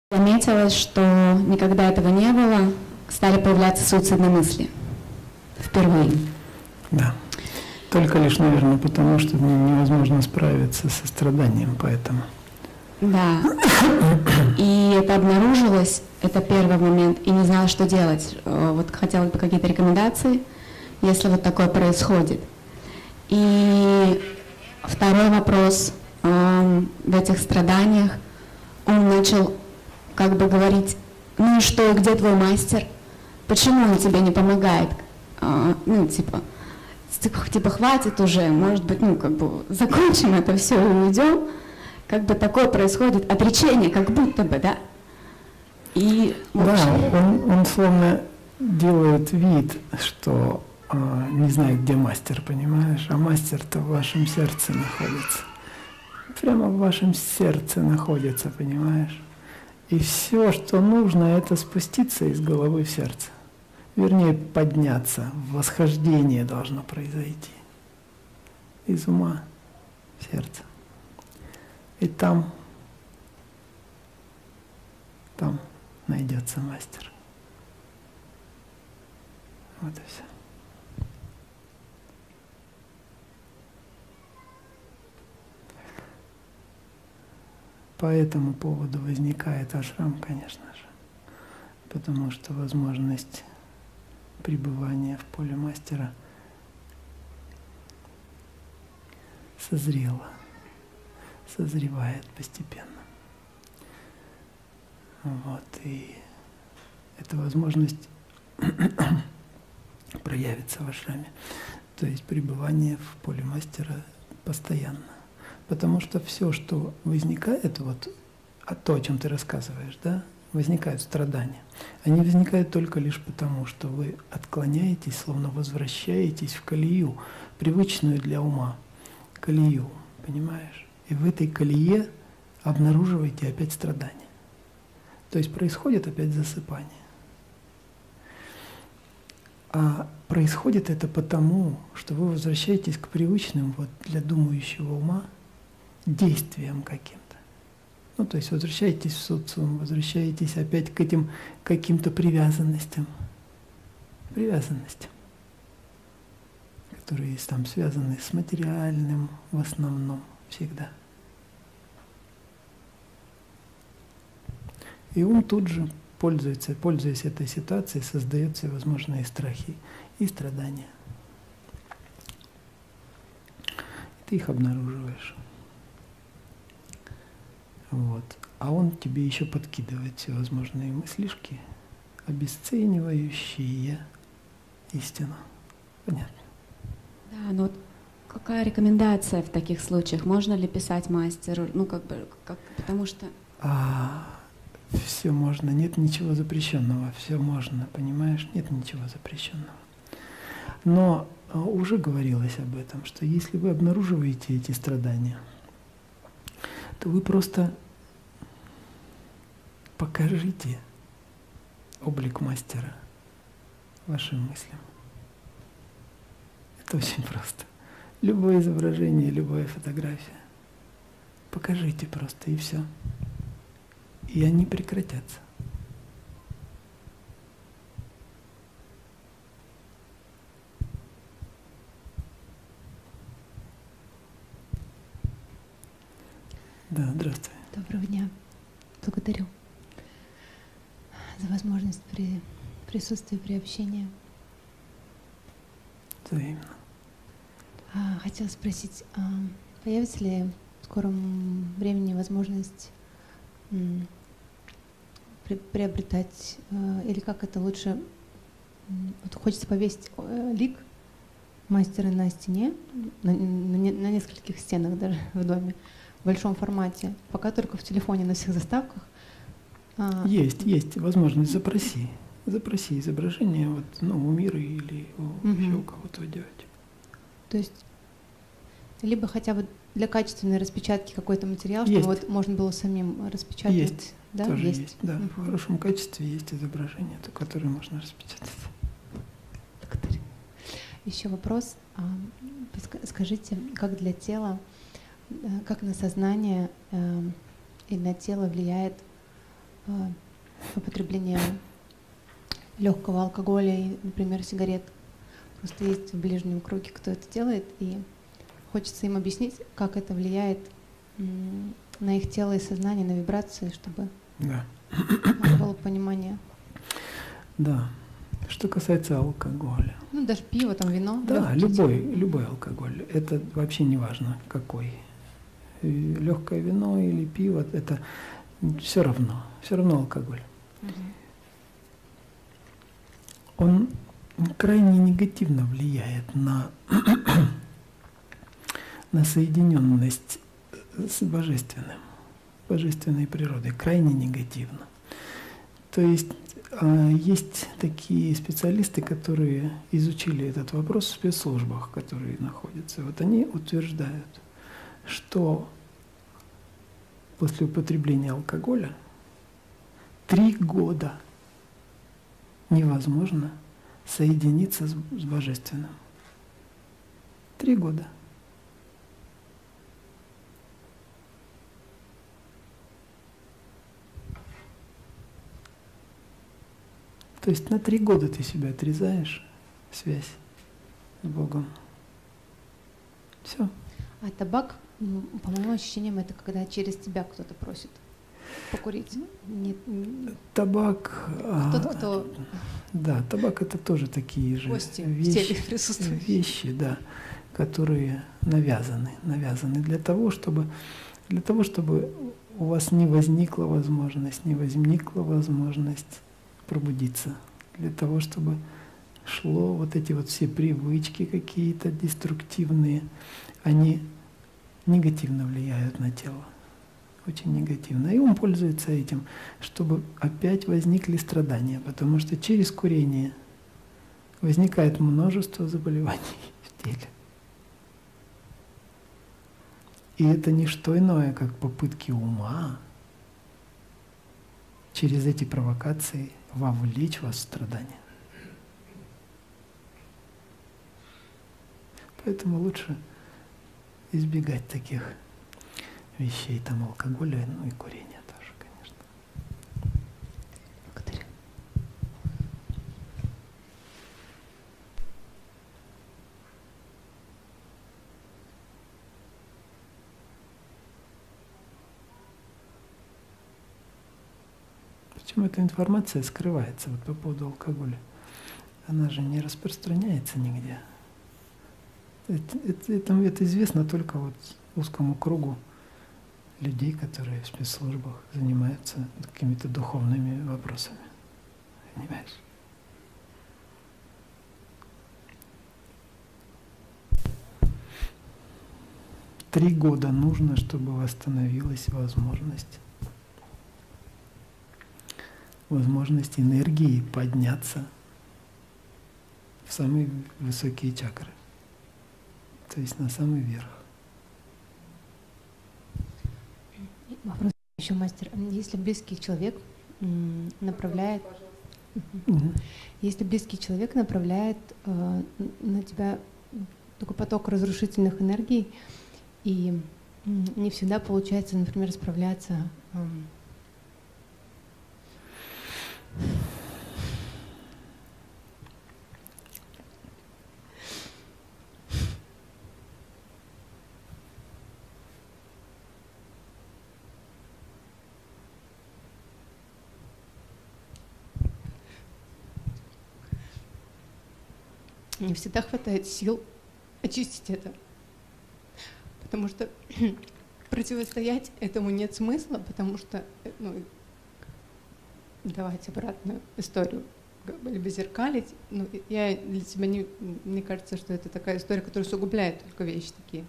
Заметилось, что никогда этого не было, стали появляться суицидные мысли. Впервые. Да. Только лишь, наверное, потому что невозможно справиться со страданием, поэтому. Да. И это обнаружилось, это первый момент, и не знала, что делать. Вот хотела бы какие-то рекомендации, если вот такое происходит. И второй вопрос в этих страданиях, он начал как бы говорить: ну и что, где твой мастер? Почему он тебе не помогает? Ну, типа, хватит уже, может быть, ну, как бы закончим это все и уйдем. Как бы такое происходит, отречение, как будто бы, да? И, да, он словно делает вид, что не знает, где мастер, понимаешь? А мастер-то в вашем сердце находится. Прямо в вашем сердце находится, понимаешь? И все, что нужно, это спуститься из головы в сердце. Вернее, подняться. Восхождение должно произойти. Из ума в сердце. И там найдется мастер. Вот и все. По этому поводу возникает ашрам, конечно же, потому что возможность пребывания в поле мастера созревает постепенно. Вот, и эта возможность проявится в ашраме, то есть пребывание в поле мастера постоянно. Потому что все, что возникает, вот, то, о чем ты рассказываешь, да, возникают страдания. Они возникают только лишь потому, что вы отклоняетесь, словно возвращаетесь в колею, привычную для ума, колею, понимаешь? И в этой колее обнаруживаете опять страдания. То есть происходит опять засыпание. А происходит это потому, что вы возвращаетесь к привычным вот, для думающего ума действиям каким-то. Ну, то есть возвращаетесь в социум, возвращаетесь опять к этим каким-то привязанностям, которые там связаны с материальным в основном всегда. И ум тут же пользуясь этой ситуацией, создает всевозможные страхи и страдания. Ты их обнаруживаешь. Вот. А он тебе еще подкидывает всевозможные мыслишки, обесценивающие истину. Понятно? Да, но какая рекомендация в таких случаях? Можно ли писать мастеру? Ну, потому что... Все можно, нет ничего запрещенного, все можно, понимаешь? Нет ничего запрещенного. Но уже говорилось об этом, что если вы обнаруживаете эти страдания, то вы просто покажите облик мастера вашим мыслям. Это очень просто. Любое изображение, любая фотография. Покажите просто, и все. И они прекратятся. Да, здравствуй. Доброго дня. Благодарю за возможность присутствия при общении. Взаимно. Хотела спросить, появится ли в скором времени возможность приобретать, или как это лучше, вот хочется повесить лик мастера на стене, на нескольких стенах даже в доме, в большом формате, пока только в телефоне на всех заставках. Есть возможность, запроси изображение вот, у мира или еще у кого-то делать. То есть либо хотя бы для качественной распечатки какой-то материал, есть. чтобы вот можно было самим распечатать. Есть, да? тоже есть. Да. В хорошем качестве есть изображения, которые можно распечатать. Благодарю. Еще вопрос. Скажите, как для тела, как на сознание и на тело влияет употребления легкого алкоголя и, например, сигарет. Просто есть в ближнем круге, кто это делает, и хочется им объяснить, как это влияет на их тело и сознание, на вибрации, чтобы было понимание. Да. Что касается алкоголя. Ну, даже пиво, там, вино. Да, любой алкоголь. Это вообще не важно, какой. Легкое вино или пиво, это все равно алкоголь. Он крайне негативно влияет на соединенность с божественным, божественной природой, крайне негативно. То есть есть такие специалисты, которые изучили этот вопрос в спецслужбах, которые находятся. Вот они утверждают, что после употребления алкоголя 3 года невозможно соединиться с божественным. 3 года. То есть на 3 года ты себя отрезаешь, связь с Богом. Все. А табак, по моим ощущениям, это когда через тебя кто-то просит покурить. Нет. Табак. Тот, кто. Да, табак это тоже такие же гости в теле присутствуют. Вещи, да, которые навязаны для того, чтобы у вас не возникла возможность пробудиться, для того, чтобы шло вот эти вот все привычки какие-то деструктивные, они негативно влияют на тело, очень негативно. И ум пользуется этим, чтобы опять возникли страдания, потому что через курение возникает множество заболеваний в теле. И это не что иное, как попытки ума через эти провокации вовлечь вас в страдания. Поэтому лучше избегать таких вещей, там алкоголя, ну и курения тоже, конечно. Благодарю. Почему эта информация скрывается вот по поводу алкоголя? Она же не распространяется нигде. Это известно только вот узкому кругу людей, которые в спецслужбах занимаются какими-то духовными вопросами. Понимаешь? Три года нужно, чтобы восстановилась возможность энергии подняться в самые высокие чакры, то есть на самый верх. Вопрос еще, мастер. Если близкий человек направляет, если близкий человек направляет на тебя такой поток разрушительных энергий, и не всегда получается, например, справляться не всегда хватает сил очистить это, потому что противостоять этому нет смысла, потому что, ну, давать обратную историю, либо зеркалить. Ну, я для себя мне кажется, что это такая история, которая усугубляет только вещи такие.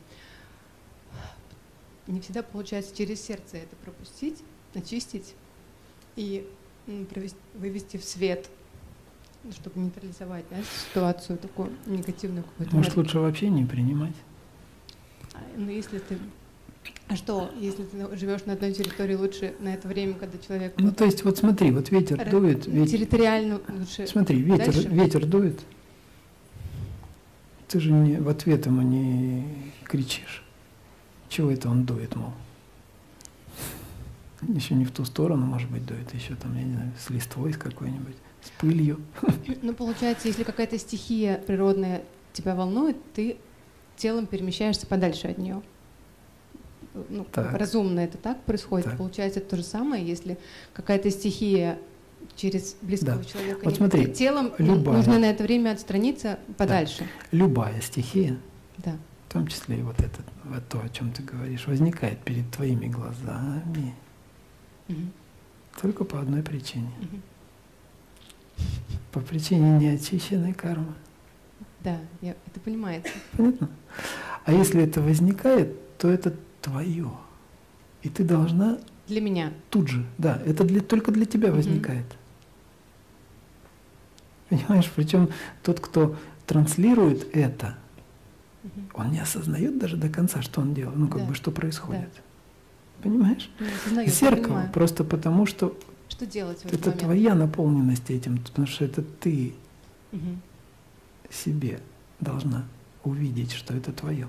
Не всегда получается через сердце это пропустить, очистить и вывести в свет, чтобы нейтрализовать, да, ситуацию такую негативную какую-то. Может, лучше вообще не принимать? Ну, если ты... А что, если ты живешь на одной территории, лучше на это время, когда человек... Ну, то есть, вот смотри, вот ветер дует... Территориально лучше... Смотри, ветер дует. Ты же в ответ ему не кричишь. Чего это он дует, мол? Еще не в ту сторону, может быть, дует, еще там, я не знаю, с листвой с какой-нибудь, с пылью. Ну, получается, если какая-то стихия природная тебя волнует, ты телом перемещаешься подальше от нее. Ну, разумно это так происходит. Так. Получается, это то же самое, если какая-то стихия через близкого человека, вот смотри, телом нужно на это время отстраниться подальше. Любая стихия, да. В том числе и вот то, о чем ты говоришь, возникает перед твоими глазами только по одной причине. По причине неочищенной кармы. Да, это понимается. Понятно? А если это возникает, то это твое. И ты должна... Для меня. Тут же, да, это только для тебя возникает. Понимаешь, причем тот, кто транслирует это, он не осознает даже до конца, что он делает, ну как бы что происходит. Да. Понимаешь? Зеркало просто потому, что делать в этот это момент? Твоя наполненность этим, потому что это ты себе должна увидеть, что это твое.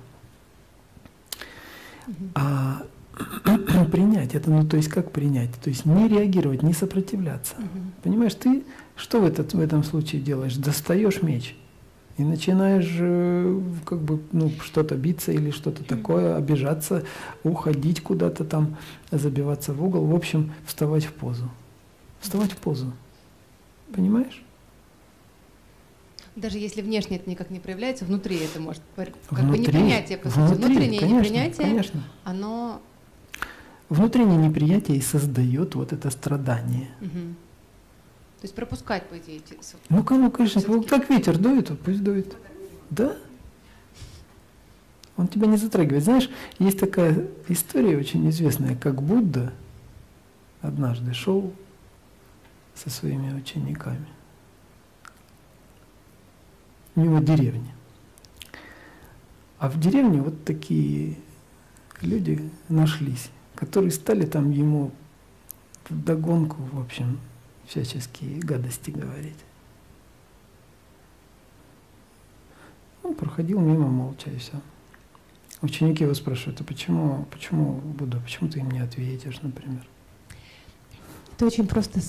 А принять это, ну то есть как принять? То есть не реагировать, не сопротивляться. Понимаешь, ты что в этом случае делаешь? Достаешь меч и начинаешь как бы что-то биться или что-то такое, обижаться, уходить куда-то там, забиваться в угол, в общем, вставать в позу. Вставать в позу. Понимаешь? Даже если внешне это никак не проявляется, внутри это может как бы непринятие, по сути. Внутреннее непринятие, оно... Внутреннее неприятие и создает вот это страдание. То есть пропускать, по идее, эти... Ну, конечно, как ветер дует, пусть дует. Да? Он тебя не затрагивает. Знаешь, есть такая история очень известная, как Будда однажды шел со своими учениками мимо деревни. А в деревне вот такие люди нашлись, которые стали там ему вдогонку, в общем, всяческие гадости говорить. Он проходил мимо молча и все. Ученики его спрашивают: а почему Будда, почему ты им не ответишь, например? Это очень просто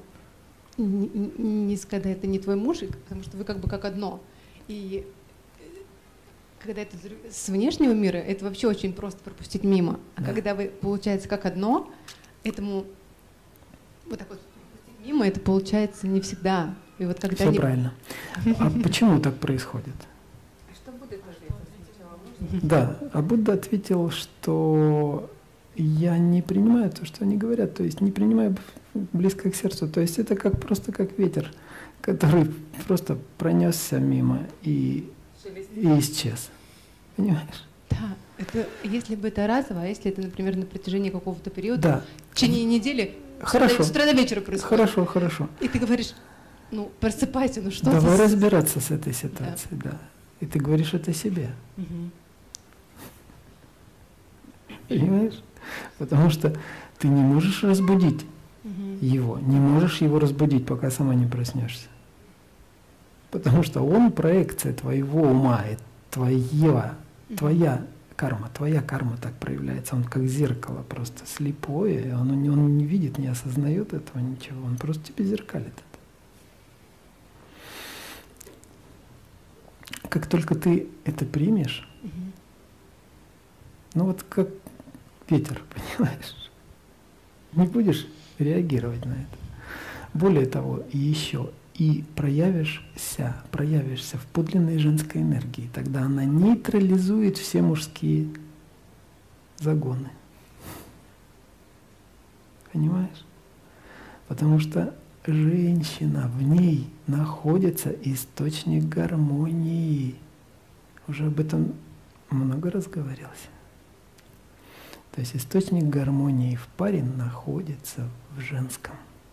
когда это не твой муж, потому что вы как бы как одно. И когда это с внешнего мира, это вообще очень просто пропустить мимо. А когда вы, получается, как одно, этому вот так вот пропустить мимо, это получается не всегда. И вот когда все правильно. А почему так происходит? А что Будда ответил? Да, а Будда ответил, что я не принимаю то, что они говорят, то есть не принимаю близко к сердцу. То есть это просто как ветер, который просто пронесся мимо и исчез. Понимаешь? Да, это если бы это разово, а если это, например, на протяжении какого-то периода, в течение недели, с утра до вечера происходит. Хорошо. И ты говоришь: ну, просыпайся, ну что Давай разбираться с этой ситуацией, да. И ты говоришь это себе. Понимаешь? Потому что ты не можешь разбудить его, не можешь его разбудить, пока сама не проснешься. Потому что он проекция твоего ума, твоя карма так проявляется. Он как зеркало просто слепое, он не видит, не осознает этого ничего, он просто тебе зеркалит это. Как только ты это примешь, ну вот как ветер, понимаешь, не будешь реагировать на это. Более того, и проявишься в подлинной женской энергии. Тогда она нейтрализует все мужские загоны. Понимаешь? Потому что женщина, в ней находится источник гармонии. Уже об этом много раз говорилось. То есть источник гармонии в паре находится в женском.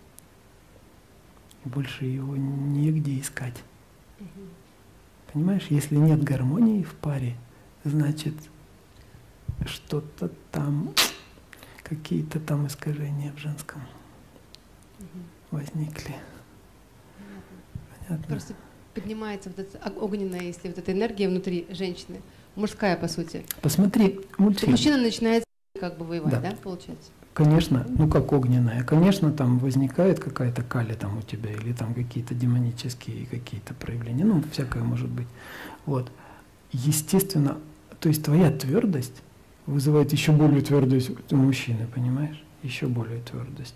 Больше его негде искать. Понимаешь, если нет гармонии в паре, значит, что-то там, какие-то там искажения в женском возникли. Понятно? Просто поднимается вот эта огненная, если вот эта энергия внутри женщины, мужская, по сути. Посмотри мультфильм. Мужчина начинает как бы воевать, да, получается? конечно, ну как огненная, конечно, там возникает какая-то кали там у тебя, или там какие-то демонические какие-то проявления, ну, всякое может быть. Вот. Естественно, то есть твоя твердость вызывает еще более твердость у мужчины, понимаешь? Еще более твердость.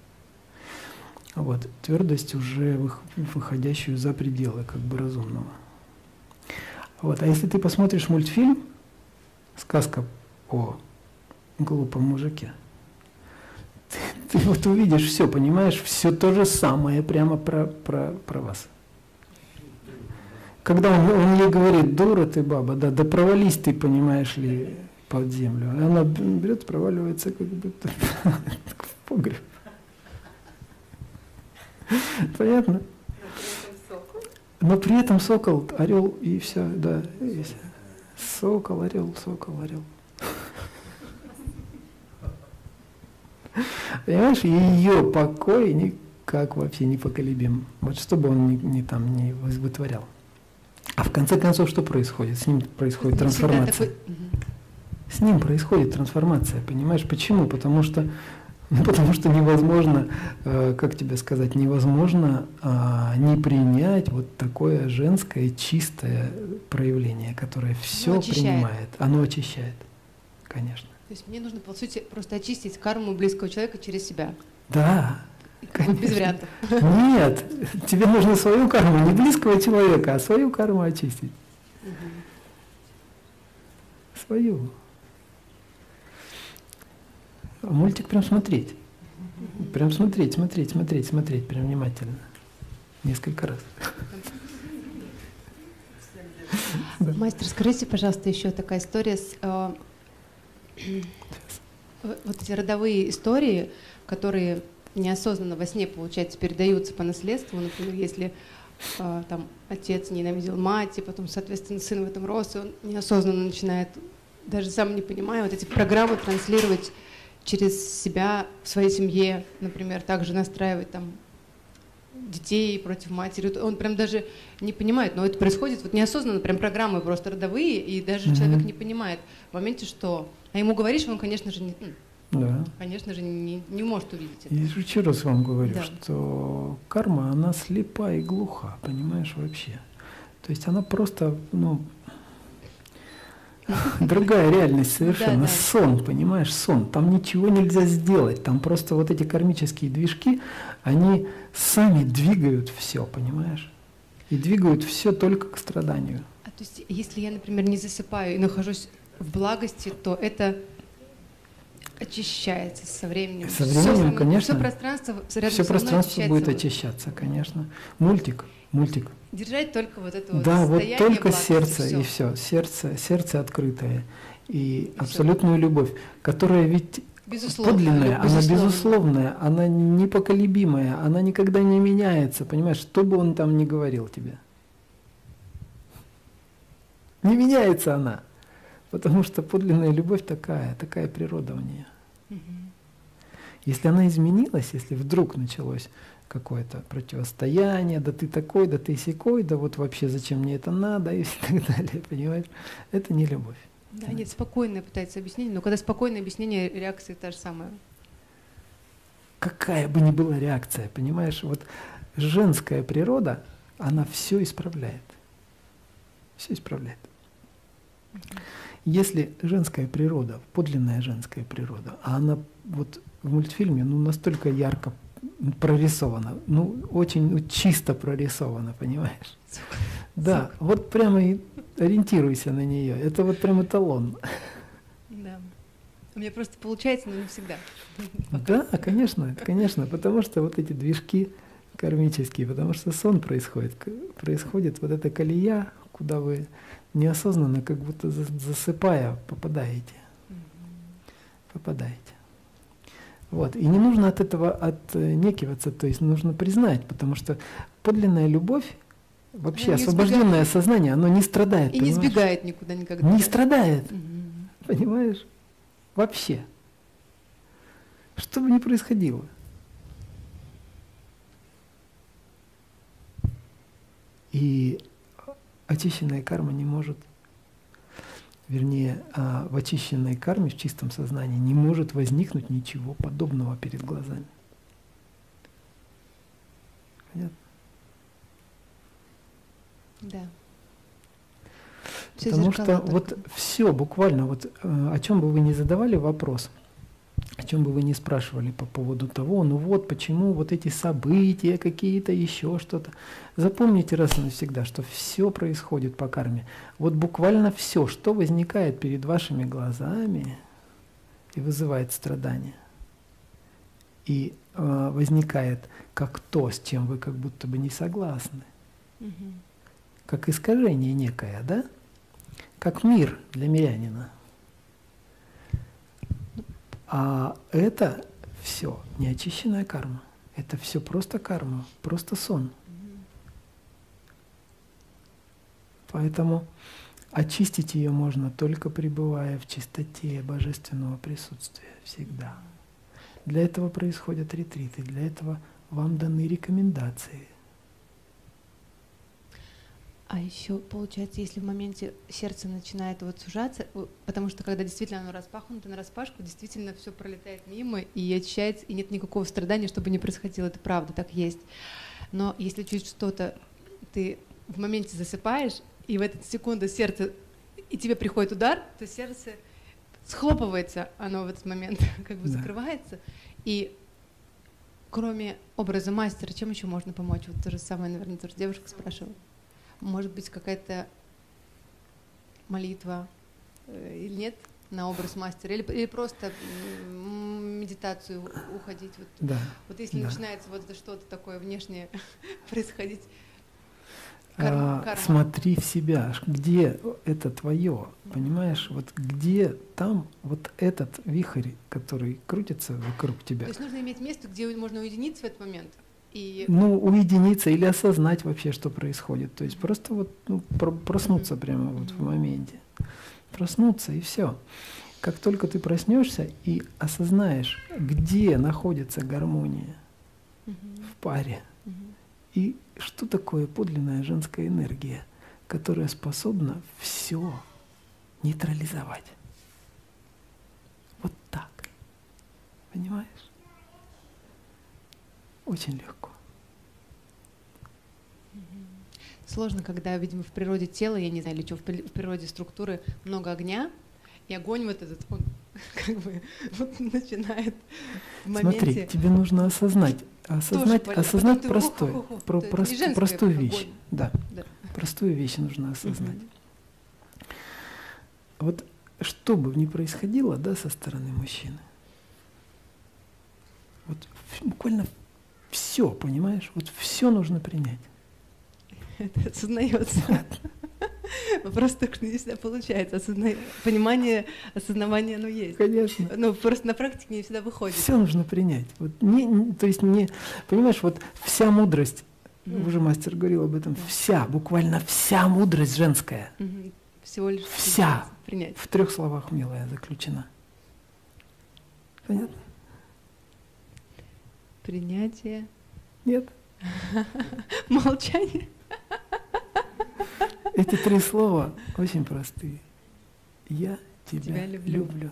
Вот. Твердость уже выходящую за пределы как бы разумного. Вот. А если ты посмотришь мультфильм «Сказка о глупом мужике», ты вот увидишь все, понимаешь, все то же самое прямо про вас. Когда он ей говорит: дура ты, баба, да провались ты, понимаешь ли, под землю. И она берет, проваливается как будто в погреб. Понятно? Но при этом сокол, орел и все, да. И все. Сокол, орел, сокол, орел. Понимаешь, ее покой никак вообще непоколебим. Вот что бы он не вытворял. А в конце концов, что происходит? С ним происходит трансформация. С ним происходит трансформация, понимаешь? Почему? Потому что невозможно, как тебе сказать, невозможно не принять вот такое женское чистое проявление, которое все принимает. Оно очищает, конечно. То есть мне нужно, по сути, просто очистить карму близкого человека через себя. Да. Конечно. Без вариантов. Нет, тебе нужно свою карму, не близкого человека, а свою карму очистить. Свою. А мультик прям смотреть. Прям смотреть, прям внимательно. Несколько раз. Мастер, скажите, пожалуйста, еще такая история с вот эти родовые истории, которые неосознанно во сне, получается, передаются по наследству. Например, если там отец ненавидел мать, и потом, соответственно, сын в этом рос, и он неосознанно начинает, даже сам не понимая, вот эти программы транслировать через себя в своей семье, например, также настраивать там детей против матери. Он прям даже не понимает, но это происходит вот неосознанно, прям программы просто родовые, и даже человек не понимает в моменте, что... А ему говоришь, он, конечно же, не может увидеть это. Я же еще раз вам говорю, что карма, она слепа и глуха, понимаешь, вообще. То есть она просто, другая реальность совершенно. Сон, понимаешь, сон. Там ничего нельзя сделать. Там просто вот эти кармические движки, они сами двигают все, понимаешь? И двигают все только к страданию. А то есть, если я, например, не засыпаю и нахожусь в благости, то это очищается со временем. Со временем, конечно. Все пространство рядом все со мной пространство будет очищаться, конечно. Мультик. Держать только вот это да, вот только благости, сердце и все. Сердце открытое. И абсолютную любовь, которая ведь подлинная, она безусловная, она непоколебимая, она никогда не меняется, понимаешь, что бы он там ни говорил тебе. Не меняется она. Потому что подлинная любовь такая природа у нее. Если она изменилась, если вдруг началось какое-то противостояние, да ты такой, да ты сякой, да вот вообще зачем мне это надо и так далее, понимаешь? Это не любовь. Да, нет, спокойное пытается объяснение, но когда спокойное объяснение, реакция та же самая. Какая бы ни была реакция, понимаешь, вот женская природа, она все исправляет. Все исправляет. Если женская природа, подлинная женская природа, а она вот в мультфильме настолько ярко прорисована, очень чисто прорисована, понимаешь? Да, вот прямо и ориентируйся на нее. Это вот прям эталон. Да. У меня просто получается, но не всегда. Да, конечно, потому что вот эти движки кармические, потому что сон происходит вот эта колея, куда вы неосознанно, как будто засыпая, попадаете. Вот. И не нужно от этого отнекиваться, то есть нужно признать, потому что подлинная любовь, вообще освобожденное сознание, оно не страдает. И понимаешь? Не сбегает никуда никогда. Не страдает, понимаешь? Вообще. Что бы ни происходило. И очищенная карма не может вернее, в очищенной карме, в чистом сознании не может возникнуть ничего подобного перед глазами. Понятно? Да. Потому что вот все буквально, вот о чем бы вы ни задавали вопрос, о чем бы вы ни спрашивали по поводу того, ну вот почему вот эти события какие-то, еще что-то. Запомните раз и навсегда, что все происходит по карме. Вот буквально все, что возникает перед вашими глазами и вызывает страдания, и возникает как то, с чем вы как будто бы не согласны, как искажение некое, да? Как мир для мирянина. А это все неочищенная карма. Это все просто карма, просто сон. Поэтому очистить ее можно только пребывая в чистоте божественного присутствия всегда. Для этого происходят ретриты, для этого вам даны рекомендации. А еще получается, если в моменте сердце начинает вот сужаться, потому что когда действительно оно распахнуто нараспашку, действительно все пролетает мимо и очищается, и нет никакого страдания, чтобы не происходило. Это правда, так есть. Но если чуть что-то ты в моменте засыпаешь, и в эту секунду сердце, и тебе приходит удар, то сердце схлопывается, оно в этот момент как бы закрывается. И кроме образа мастера, чем еще можно помочь? Вот то же самое, наверное, тоже девушка спрашивала. Может быть, какая-то молитва или нет на образ мастера, или просто медитацию уходить. Вот, да, вот если начинается вот что-то такое внешнее происходить, карма. Смотри в себя, где это твое, понимаешь? Вот где там вот этот вихрь, который крутится вокруг тебя. То есть нужно иметь место, где можно уединиться в этот момент. Ну, уединиться или осознать вообще, что происходит. То есть просто вот проснуться прямо вот в моменте. Проснуться и все. Как только ты проснешься и осознаешь, где находится гармония в паре, и что такое подлинная женская энергия, которая способна все нейтрализовать. Вот так. Понимаешь? Очень легко. Сложно, когда, видимо, в природе тела, я не знаю, или что, в природе структуры много огня, и огонь вот этот, он как бы вот начинает в моменте... Смотри, тебе нужно осознать простую вещь. Да. Простую вещь нужно осознать. Вот что бы ни происходило, да, со стороны мужчины, вот буквально все, понимаешь? Вот все нужно принять. Это осознается. Просто не всегда получается. Понимание, осознавание, оно есть. Конечно. Но просто на практике не всегда выходит. Все нужно принять. Вот то есть понимаешь, вот вся мудрость, уже мастер говорил об этом, буквально вся мудрость женская. Всего лишь вся принять. В 3 словах, милая, заключена. Понятно? Принятие. Нет. Молчание. Эти 3 слова очень простые. Я тебя люблю.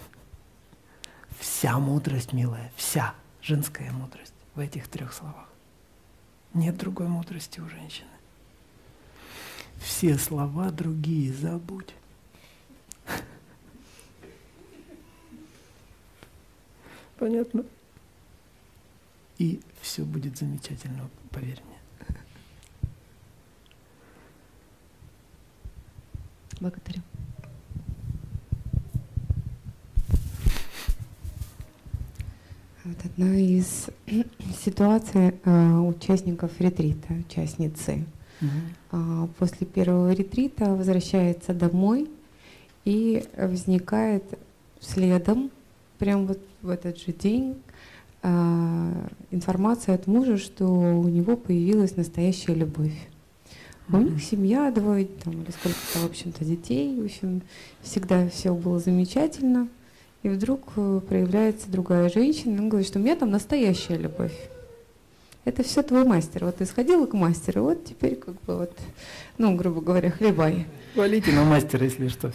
Вся мудрость, милая, вся женская мудрость в этих 3 словах. Нет другой мудрости у женщины. Все слова другие забудь. Понятно? И все будет замечательно, поверь мне. Благодарю. Вот одна из ситуаций участников ретрита, участницы. После первого ретрита возвращается домой и возникает следом, прям вот в этот же день, информация от мужа, что у него появилась настоящая любовь. У них семья, 2 там, или сколько-то, в общем-то, детей. В общем, всегда все было замечательно. И вдруг проявляется другая женщина, и он говорит, что у меня там настоящая любовь. Это все твой мастер. Вот ты сходила к мастеру, вот теперь как бы вот, ну, грубо говоря, хлебай. Хвалите на мастера, если что.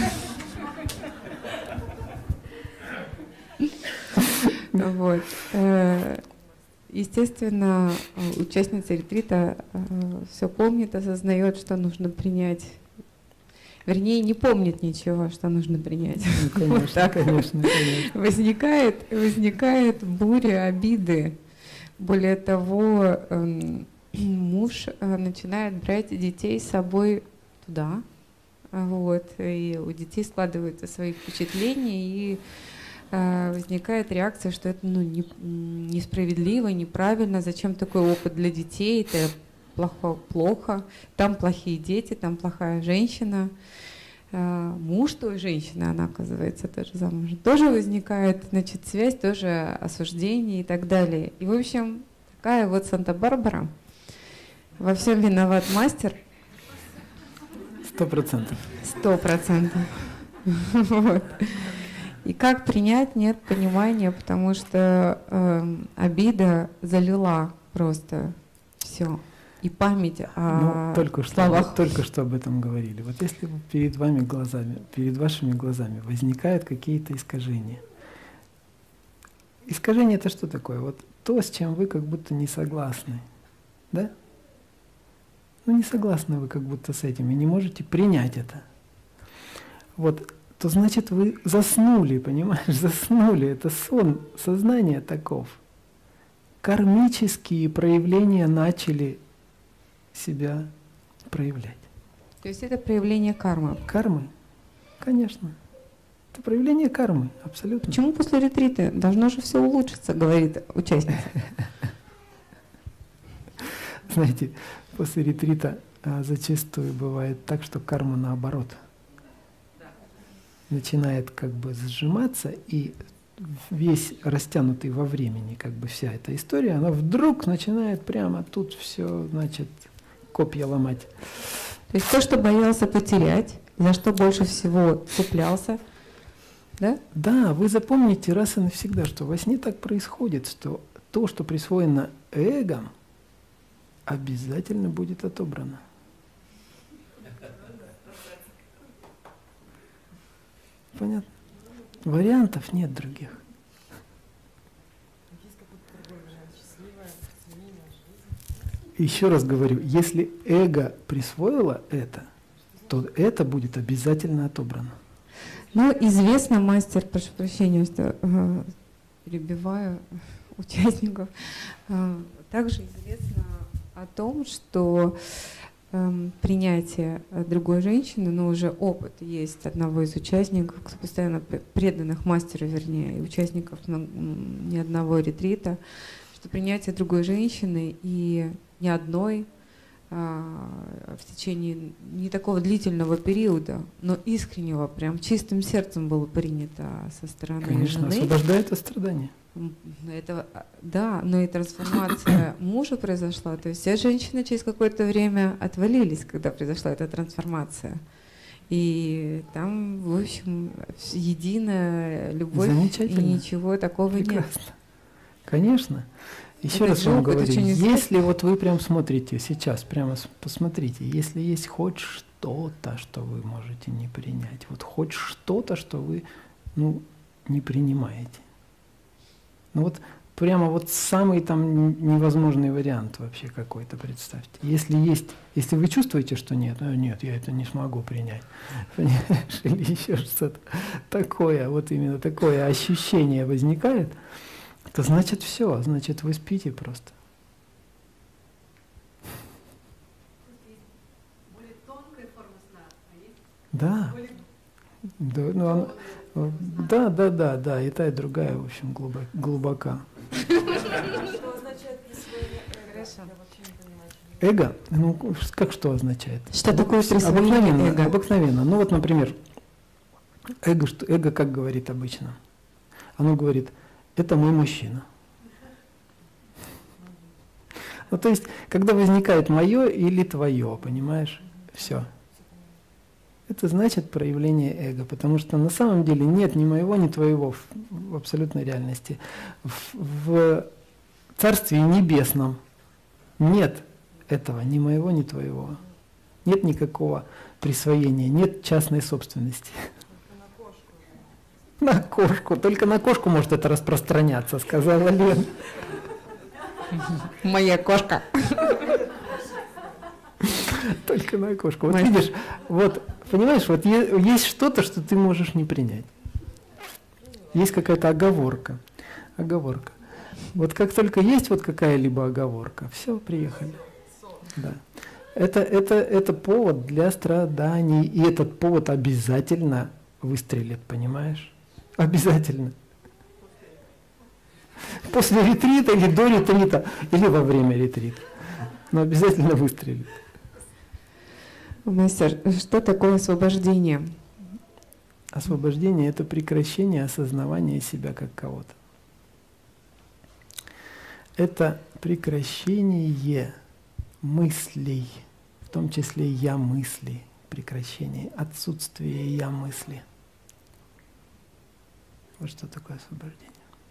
Вот. Естественно, участница ретрита все помнит, осознает, что нужно принять. Вернее, не помнит ничего, что нужно принять. Ну, конечно, вот так. конечно. Возникает буря обиды. Более того, муж начинает брать детей с собой туда. Вот, и у детей складываются свои впечатления, и возникает реакция, что это несправедливо, неправильно, зачем такой опыт для детей, это плохо, там плохие дети, там плохая женщина. Муж той женщины, она, оказывается, тоже замужем. Тоже возникает, значит, связь, тоже осуждение и так далее. И, в общем, такая вот Санта-Барбара. Во всем виноват мастер. 100%. 100%. Вот. И как принять, нет понимания, потому что обида залила просто все. И память о словах. Только что об этом говорили. Вот если перед вашими глазами возникают какие-то искажения. Искажение — это что такое? Вот то, с чем вы как будто не согласны. Да? Ну не согласны вы как будто с этим и не можете принять это. Вот, то значит вы заснули, понимаешь? Заснули. Это сон, сознание таков. Кармические проявления начали себя проявлять. То есть это проявление кармы? Кармы? Конечно. Это проявление кармы, абсолютно. Почему после ретрита? Должно же все улучшиться, говорит участница. Знаете, после ретрита зачастую бывает так, что карма наоборот начинает как бы сжиматься, и весь растянутый во времени как бы вся эта история, она вдруг начинает прямо тут все, значит, копья ломать. То есть то, что боялся потерять, за что больше всего цеплялся, да? Да, вы запомните раз и навсегда, что во сне так происходит, что то, что присвоено эго, обязательно будет отобрано. Понятно? Вариантов нет других. Еще раз говорю, если эго присвоило это, то это будет обязательно отобрано. Ну, известно, мастер, прошу прощения, что перебиваю участников, также известно о том, что принятие другой женщины, но уже опыт есть одного из участников, постоянно преданных мастеру, вернее, и участников ни одного ретрита, что принятие другой женщины и ни одной в течение не такого длительного периода, но искреннего, прям чистым сердцем было принято со стороны Конечно, жены. освобождает от страдания. Это, да, но и трансформация мужа произошла. То есть все женщины через какое-то время отвалились, когда произошла эта трансформация. И там, в общем, единая любовь, и ничего такого Прекрасно. Нет. Конечно. Еще раз вам говорю, если вот вы прям смотрите сейчас, прямо посмотрите, если есть хоть что-то, что вы можете не принять, вот хоть что-то, что вы не принимаете. Ну вот прямо вот самый там невозможный вариант вообще какой-то, представьте. Если вы чувствуете, что нет, я это не смогу принять, понимаешь, или еще что-то такое, вот именно такое ощущение возникает, то значит все, значит вы спите просто. Более тонкая форма сна, а есть? Да. Да, и та, и другая, в общем, глубока. Что означает присвоение эго? Я вообще не понимаю. Эго, как что означает? Что такое присвоение эго? Обыкновенно. Ну вот, например, эго как говорит обычно? Оно говорит: это мой мужчина. Ну, то есть, когда возникает мое или твое, понимаешь, все. Это значит проявление эго, потому что на самом деле нет ни моего, ни твоего в абсолютной реальности. В Царстве Небесном нет этого, ни моего, ни твоего. Нет никакого присвоения, нет частной собственности. На кошку. Только на кошку может это распространяться, сказала Лена. Моя кошка. Только на кошку. Вот видишь, вот, понимаешь, вот есть что-то, что ты можешь не принять. Есть какая-то оговорка. Оговорка. Вот как только есть вот какая-либо оговорка, все, приехали. Да. Это повод для страданий. И этот повод обязательно выстрелит, понимаешь? Обязательно. После ретрита или до ретрита, или во время ретрита. Но обязательно выстрелит. Мастер, что такое освобождение? Освобождение – это прекращение осознавания себя как кого-то. Это прекращение мыслей, в том числе «я» мысли, прекращение, отсутствие «я» мысли. Вот что такое освобождение.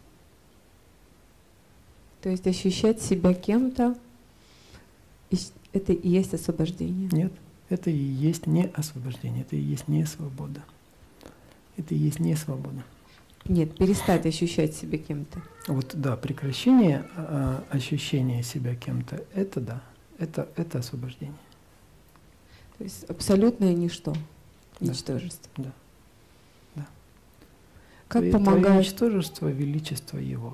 То есть ощущать себя кем-то, это и есть освобождение? Нет, это и есть не освобождение, это и есть не свобода. Это и есть не свобода. Нет, перестать ощущать себя кем-то. Вот да, прекращение ощущения себя кем-то, это да, это освобождение. То есть абсолютное ничто, Да. ничтожество. Да. Да. Как Твое помогает, ничтожество, величество его.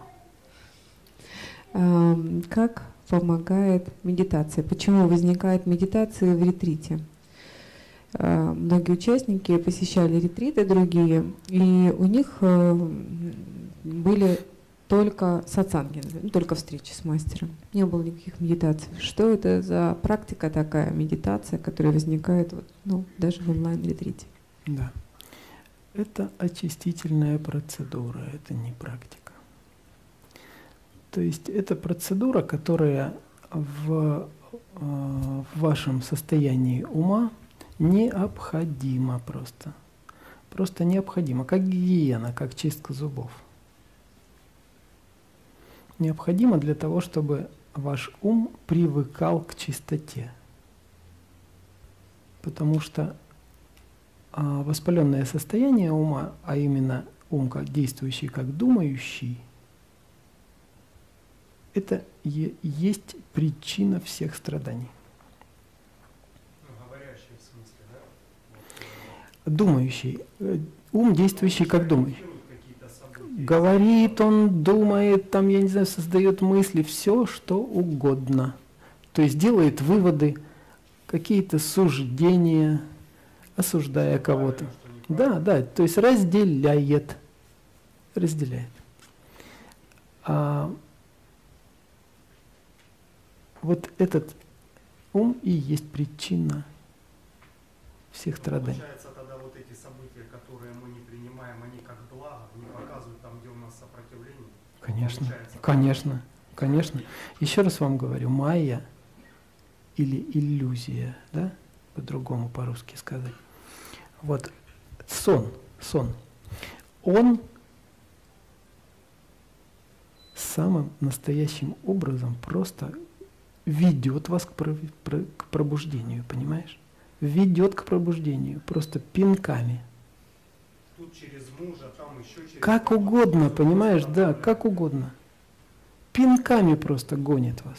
как помогает медитация? Почему возникает медитация в ретрите? Многие участники посещали ретриты другие, и у них были только сатсанги, только встречи с мастером. Не было никаких медитаций. Что это за практика такая, медитация, которая возникает даже в онлайн-ретрите? Да. Это очистительная процедура, это не практика. То есть это процедура, которая в вашем состоянии ума необходима просто. Просто необходима, как гигиена, как чистка зубов. Необходимо для того, чтобы ваш ум привыкал к чистоте. Потому что воспаленное состояние ума, а именно ум, как действующий, как думающий, это есть причина всех страданий. Говорящий в смысле, да? Думающий. Ум, действующий как думающий. Говорит он, думает, там, я не знаю, создает мысли, все, что угодно. То есть делает выводы, какие-то суждения, осуждая кого-то. Да, да, то есть разделяет. Разделяет. Вот этот ум и есть причина всех страданий. Получается, тогда вот эти события, которые мы не принимаем, они как благо, не показывают там, где у нас сопротивление? Конечно, Получается, конечно, конечно. Еще раз вам говорю, майя или иллюзия, да, по-другому по-русски сказать. Вот сон, он самым настоящим образом просто ведет вас к пробуждению, понимаешь? Ведет к пробуждению, просто пинками. Тут через мужа, там еще через... Как угодно, понимаешь, да, как угодно. Пинками просто гонит вас.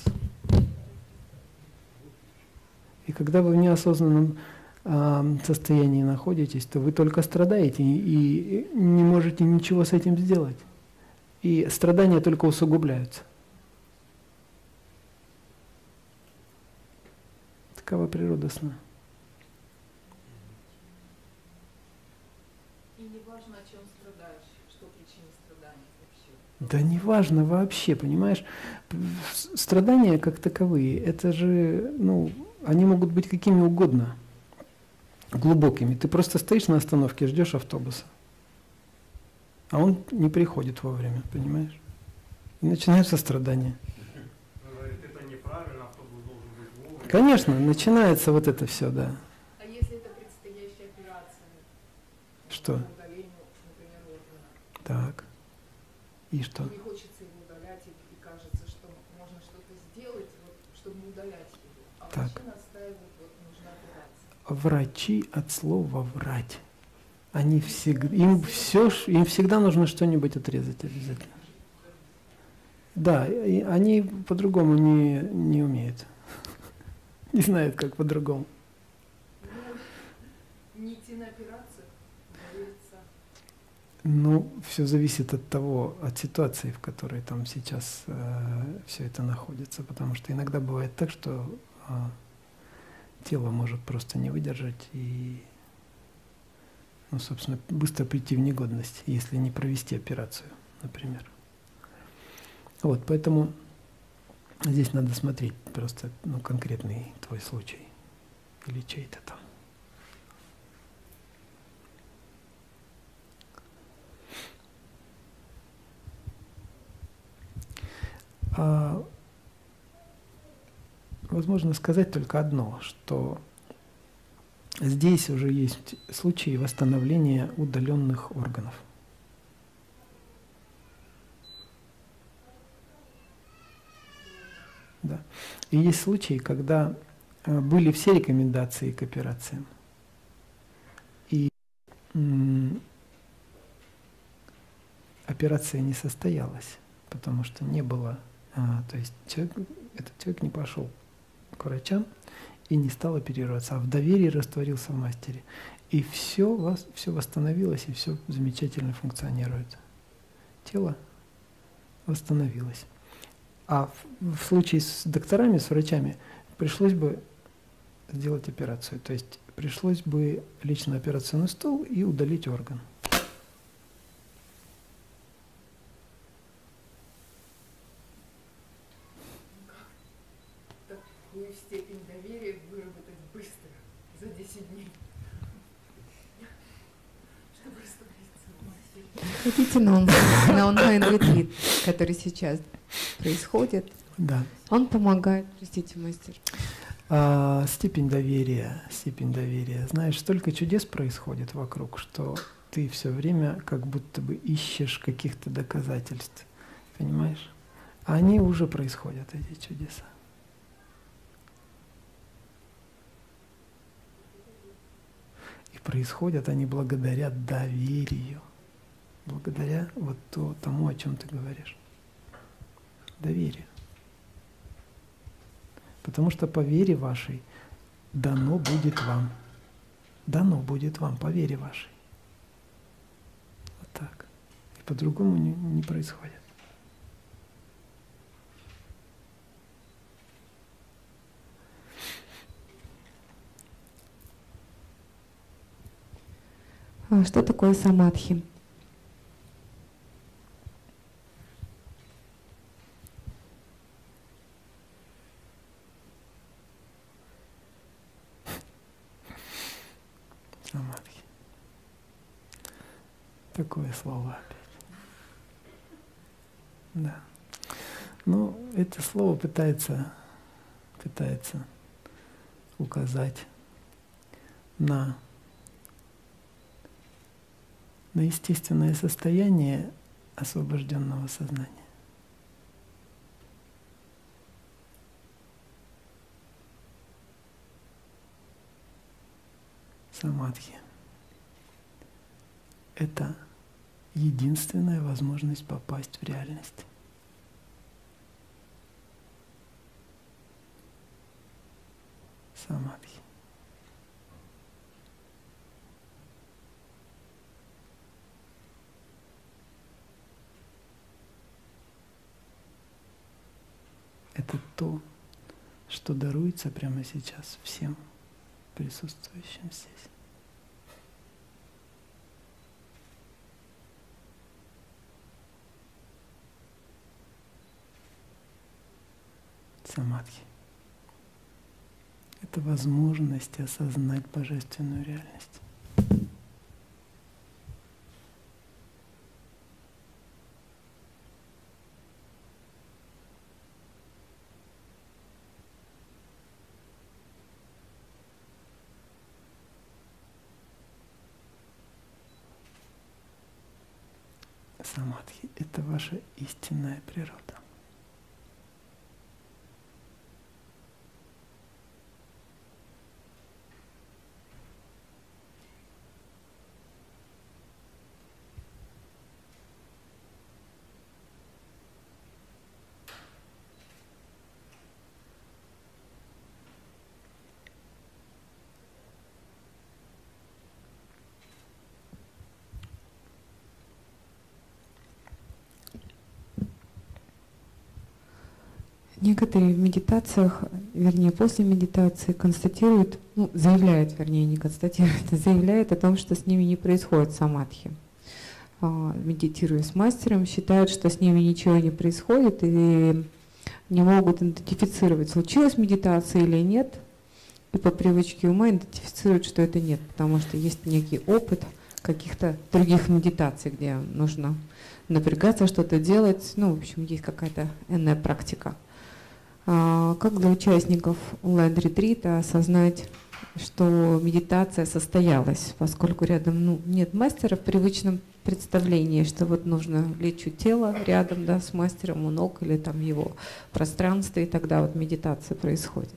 И когда вы в неосознанном состоянии находитесь, то вы только страдаете и не можете ничего с этим сделать. И страдания только усугубляются. Такова природа сна. И не важно, о чем страдаешь, что причина страданий вообще. Да не важно вообще, понимаешь? Страдания как таковые, это же, они могут быть какими угодно, глубокими. Ты просто стоишь на остановке, ждешь автобуса, а он не приходит вовремя, понимаешь? И начинаются страдания. Он говорит, это неправильно, автобус должен быть вовремя. Конечно, начинается вот это все, да. А если это предстоящая операция? Что? По удалению, например, органа. Так. И что? Не хочется его удалять, и кажется, что это сделать, вот, чтобы не удалять его. А Так. врачи настаивают, вот нужна операция. Врачи от слова врать. Они всегда, им всегда нужно что-нибудь отрезать обязательно. Да, и они по-другому не умеют. Не знают, как по-другому. Ну, не идти на операцию, довериться. Ну, все зависит от того, от ситуации, в которой там сейчас все это находится. Потому что иногда бывает так, что тело может просто не выдержать и, ну, собственно, быстро прийти в негодность, если не провести операцию, например. Вот, поэтому здесь надо смотреть просто, ну, конкретный твой случай или чей-то там. Возможно сказать только одно, что здесь уже есть случаи восстановления удаленных органов. Да. И есть случаи, когда были все рекомендации к операциям, и операция не состоялась, потому что не было, то есть этот человек не пошел к врачам и не стал оперироваться, а в доверии растворился в мастере. И все восстановилось, и все замечательно функционирует. Тело восстановилось. А в случае с докторами, с врачами, пришлось бы сделать операцию. То есть пришлось бы лечь на операционный стол и удалить орган. Такую степень доверия выработать быстро, за 10 дней, чтобы раствориться. Хотите на онлайн-ретрит, который сейчас происходит? Да. Он помогает, простите, мастер. Степень доверия. Знаешь, столько чудес происходит вокруг, что ты все время как будто бы ищешь каких-то доказательств. Понимаешь? А они уже происходят, эти чудеса. И происходят они благодаря доверию. Благодаря вот тому, о чем ты говоришь. Доверие. Потому что по вере вашей дано будет вам. Дано будет вам по вере вашей. Вот так. И по-другому не происходит. Что такое самадхи? Самадхи. Такое слово опять. Да. Ну, это слово пытается указать на естественное состояние освобожденного сознания. Самадхи – это единственная возможность попасть в реальность. Самадхи. Это то, что даруется прямо сейчас всем присутствующим здесь. Самадхи – это возможность осознать божественную реальность. Самадхи – это ваша истинная природа. Некоторые в медитациях, вернее, после медитации констатируют, ну, заявляют, вернее, не констатируют, а заявляют о том, что с ними не происходит самадхи. Медитируя с мастером, считают, что с ними ничего не происходит и не могут идентифицировать, случилась медитация или нет, и по привычке ума идентифицируют, что это нет, потому что есть некий опыт каких-то других медитаций, где нужно напрягаться, что-то делать, ну, в общем, есть какая-то иная практика. Как для участников онлайн-ретрита осознать, что медитация состоялась, поскольку рядом нет мастера в привычном представлении, что вот нужно лечь у тела рядом, да, с мастером у ног или там в его пространстве, и тогда вот медитация происходит.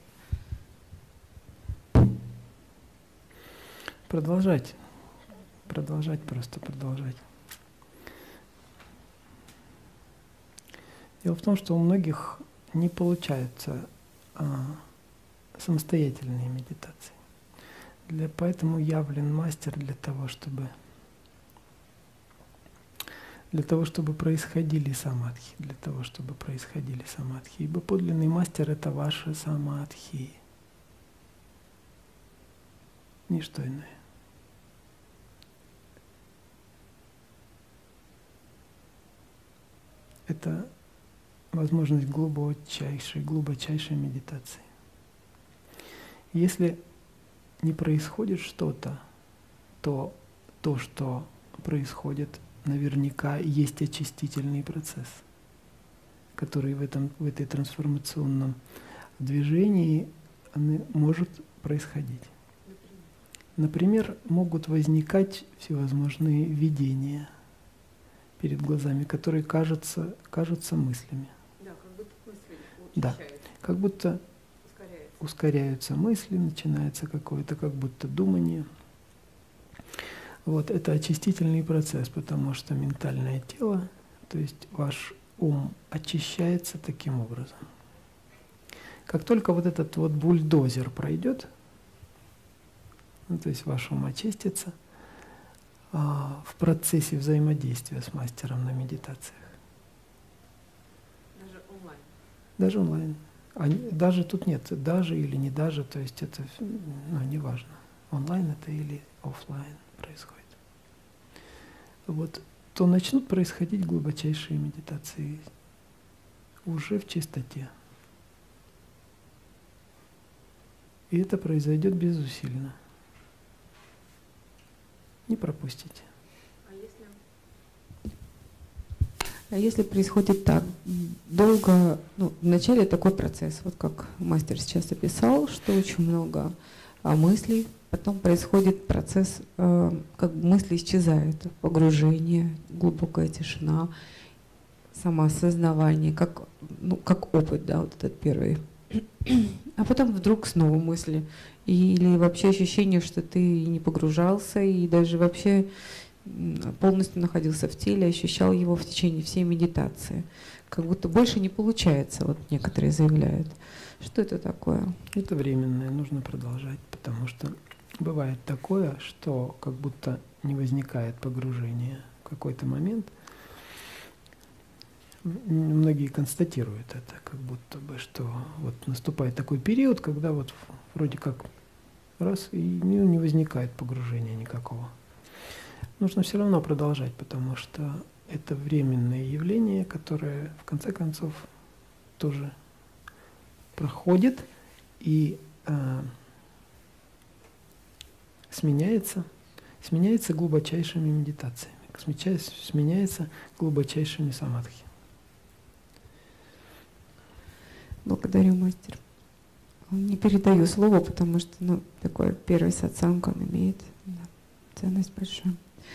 Продолжать, просто продолжать. Дело в том, что у многих не получаются самостоятельные медитации. Поэтому явлен мастер для того, чтобы происходили самадхи, ибо подлинный мастер — это ваши самадхи, ничто иное. Это возможность глубочайшей медитации. Если не происходит что-то, то что происходит, наверняка есть очистительный процесс, который в этой трансформационном движении может происходить. Например, могут возникать всевозможные видения перед глазами, которые кажутся мыслями. Да, как будто мысли да, как будто ускоряются мысли, начинается какое-то как будто думание. Вот это очистительный процесс, потому что ментальное тело, то есть ваш ум, очищается таким образом. Как только вот этот вот бульдозер пройдет, то есть ваш ум очистится, в процессе взаимодействия с мастером на медитациях. Даже онлайн? Даже онлайн. Даже тут нет, даже или не даже, то есть это не важно, онлайн это или офлайн происходит. Вот, то начнут происходить глубочайшие медитации уже в чистоте. И это произойдет безусильно. Не пропустите. А если происходит так, долго, вначале такой процесс, вот как мастер сейчас описал, что очень много мыслей, потом происходит процесс, как мысли исчезают, погружение, глубокая тишина, самоосознавание, как опыт, да, вот этот первый. А потом вдруг снова мысли. Или вообще ощущение, что ты не погружался и даже вообще полностью находился в теле, ощущал его в течение всей медитации. Как будто больше не получается, вот некоторые заявляют. Что это такое? Это временное, нужно продолжать, потому что бывает такое, что как будто не возникает погружения в какой-то момент. Многие констатируют это, как будто бы, что вот наступает такой период, когда вот вроде как раз и не возникает погружения никакого. Нужно все равно продолжать, потому что это временное явление, которое в конце концов тоже проходит и сменяется глубочайшими медитациями, сменяется глубочайшими самадхи. Благодарю, мастер. Не передаю слово, потому что такой первый сатсанг он имеет ценность большую.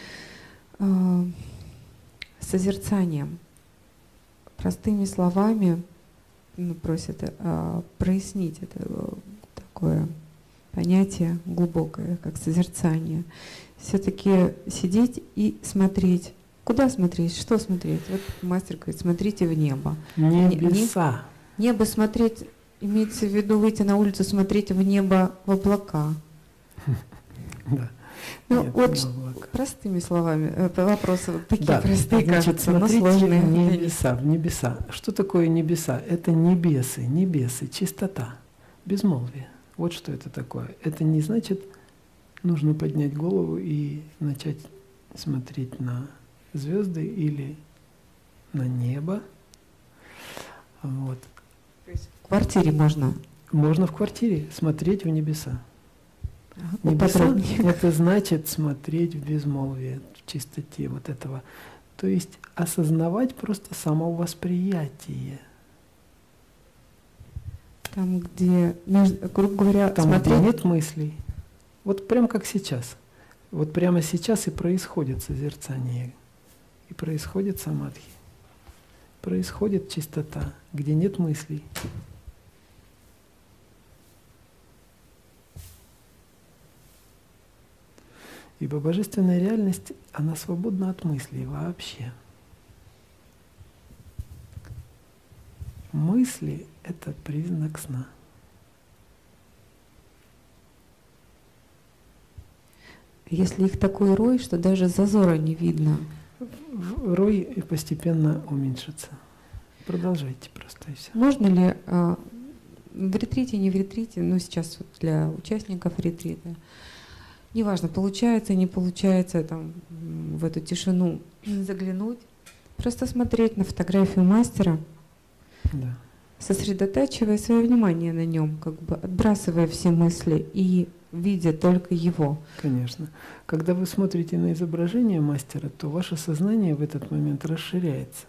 Созерцанием. Простыми словами просят прояснить это такое понятие глубокое, как созерцание. Все-таки сидеть и смотреть. Куда смотреть? Что смотреть? Вот мастер говорит, смотрите в небо. Небеса. Небо смотреть, имеется в виду выйти на улицу, смотреть в небо, в облака. Да. Вот простыми словами, вопросы вот такие Да, простые, значит, кажется, но смотрите сложные. в небеса, в небеса. Что такое небеса? Это небесы, небесы, чистота, безмолвие. Вот что это такое. Это не значит, нужно поднять голову и начать смотреть на звезды или на небо. Вот. То есть в квартире можно. Можно в квартире смотреть в небеса. Ага, Небеса поподробнее. — это значит смотреть в безмолвие, в чистоте вот этого. То есть осознавать просто самовосприятие. Там, где, грубо говоря, Там, смотреть. где нет мыслей. Вот прям как сейчас. Вот прямо сейчас и происходит созерцание. И происходит самадхи. Происходит чистота, где нет мыслей. Ибо божественная реальность, она свободна от мыслей вообще. Мысли — это признак сна. Если их такой рой, что даже зазора не видно. Рой и постепенно уменьшится. Продолжайте просто и все. Можно ли в ретрите, не в ретрите, но сейчас вот для участников ретрита, неважно, получается, не получается там в эту тишину заглянуть, просто смотреть на фотографию мастера, Да. сосредотачивая свое внимание на нем, как бы отбрасывая все мысли и видя только его. Конечно. Когда вы смотрите на изображение мастера, то ваше сознание в этот момент расширяется.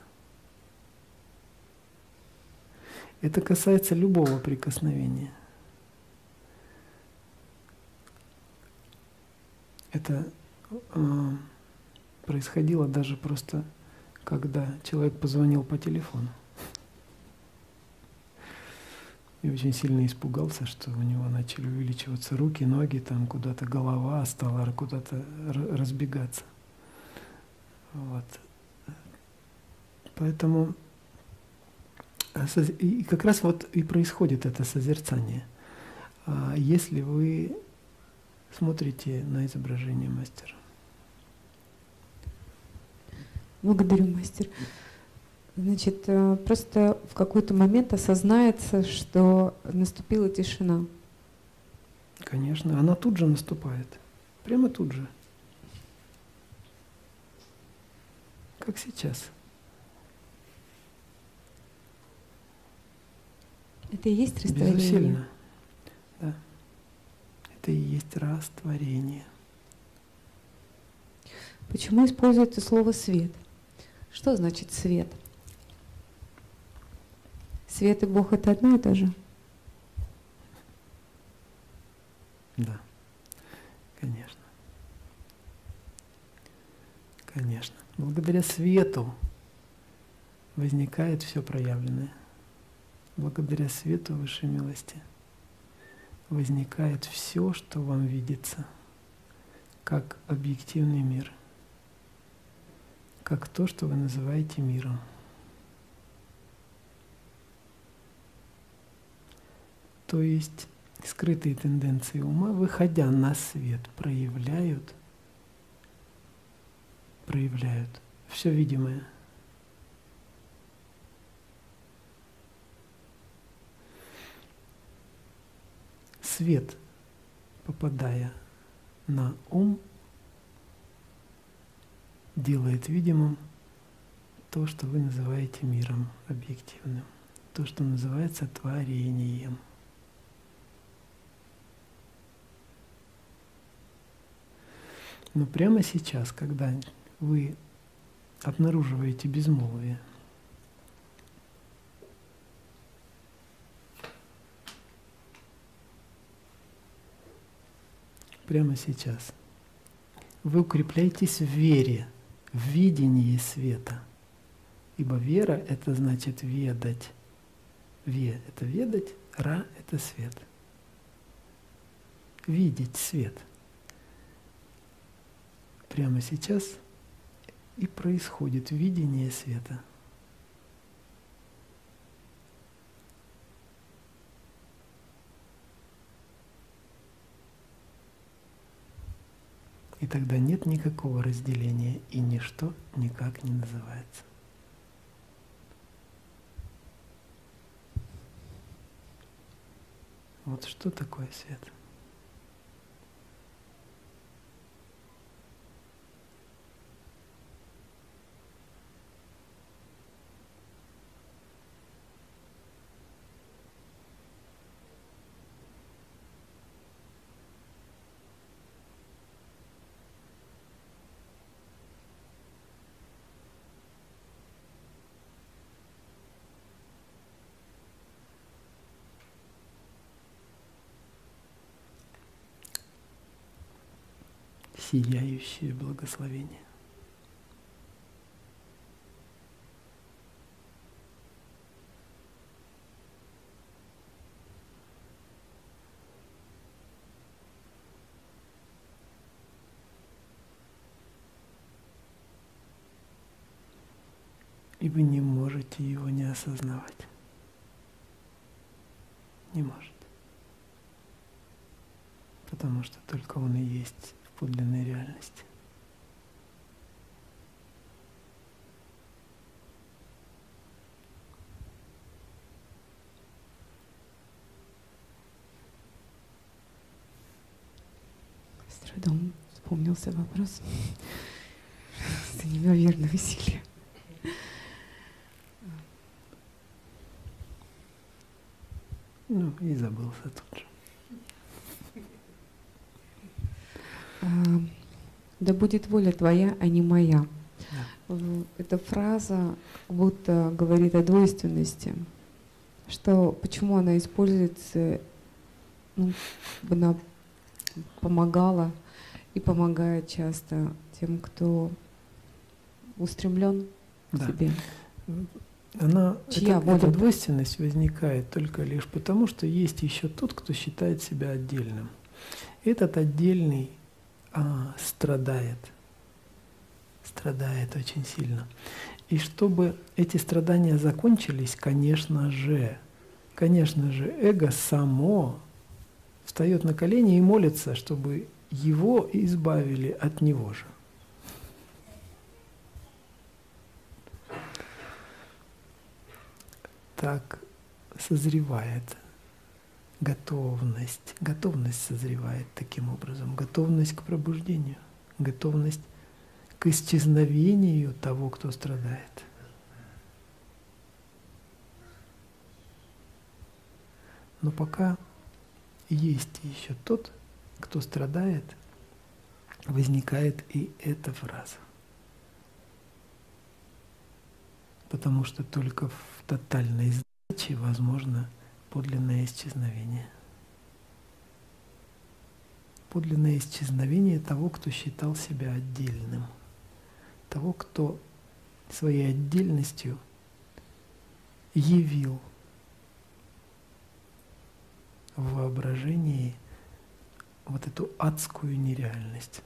Это касается любого прикосновения. Это происходило даже просто, когда человек позвонил по телефону. И очень сильно испугался, что у него начали увеличиваться руки, ноги, там куда-то голова стала куда-то разбегаться. Вот. Поэтому и как раз вот и происходит это созерцание. Если вы смотрите на изображение мастера. Благодарю, мастер. Значит, просто в какой-то момент осознается, что наступила тишина. Конечно, она тут же наступает. Прямо тут же. Как сейчас. Это и есть растворение? Безусильно. Да. Это и есть растворение. Почему используется слово «свет»? Что значит «свет»? Свет и Бог — это одно и то же? Да, конечно. Конечно. Благодаря свету возникает все проявленное. Благодаря свету высшей милости возникает все, что вам видится, как объективный мир, как то, что вы называете миром. То есть скрытые тенденции ума, выходя на свет, проявляют все видимое. Свет, попадая на ум, делает видимым то, что вы называете миром объективным, то, что называется творением. Но прямо сейчас, когда вы обнаруживаете безмолвие, прямо сейчас вы укрепляетесь в вере, в видении света. Ибо вера — это значит ведать. Ве — это ведать, ра — это свет. Видеть свет. Прямо сейчас и происходит видение света. И тогда нет никакого разделения, и ничто никак не называется. Вот что такое свет? Сияющее благословение. И вы не можете его не осознавать. Не можете. Потому что только он и есть в подлинной реальности. С трудом вспомнился вопрос. Это неимоверное усилие. Ну, и забылся тут же. Да будет воля твоя, а не моя. Да. Эта фраза как будто говорит о двойственности, что почему она используется, ну, она помогала и помогает часто тем, кто устремлен к Да. себе. Эта двойственность возникает только лишь потому, что есть еще тот, кто считает себя отдельным. Этот отдельный страдает очень сильно. И чтобы эти страдания закончились, конечно же, эго само встает на колени и молится, чтобы его избавили от него же. Так созревает готовность. Готовность созревает таким образом. Готовность к пробуждению. Готовность к исчезновению того, кто страдает. Но пока есть еще тот, кто страдает, возникает и эта фраза. Потому что только в тотальной сдаче возможно подлинное исчезновение. Подлинное исчезновение того, кто считал себя отдельным. Того, кто своей отдельностью явил в воображении вот эту адскую нереальность.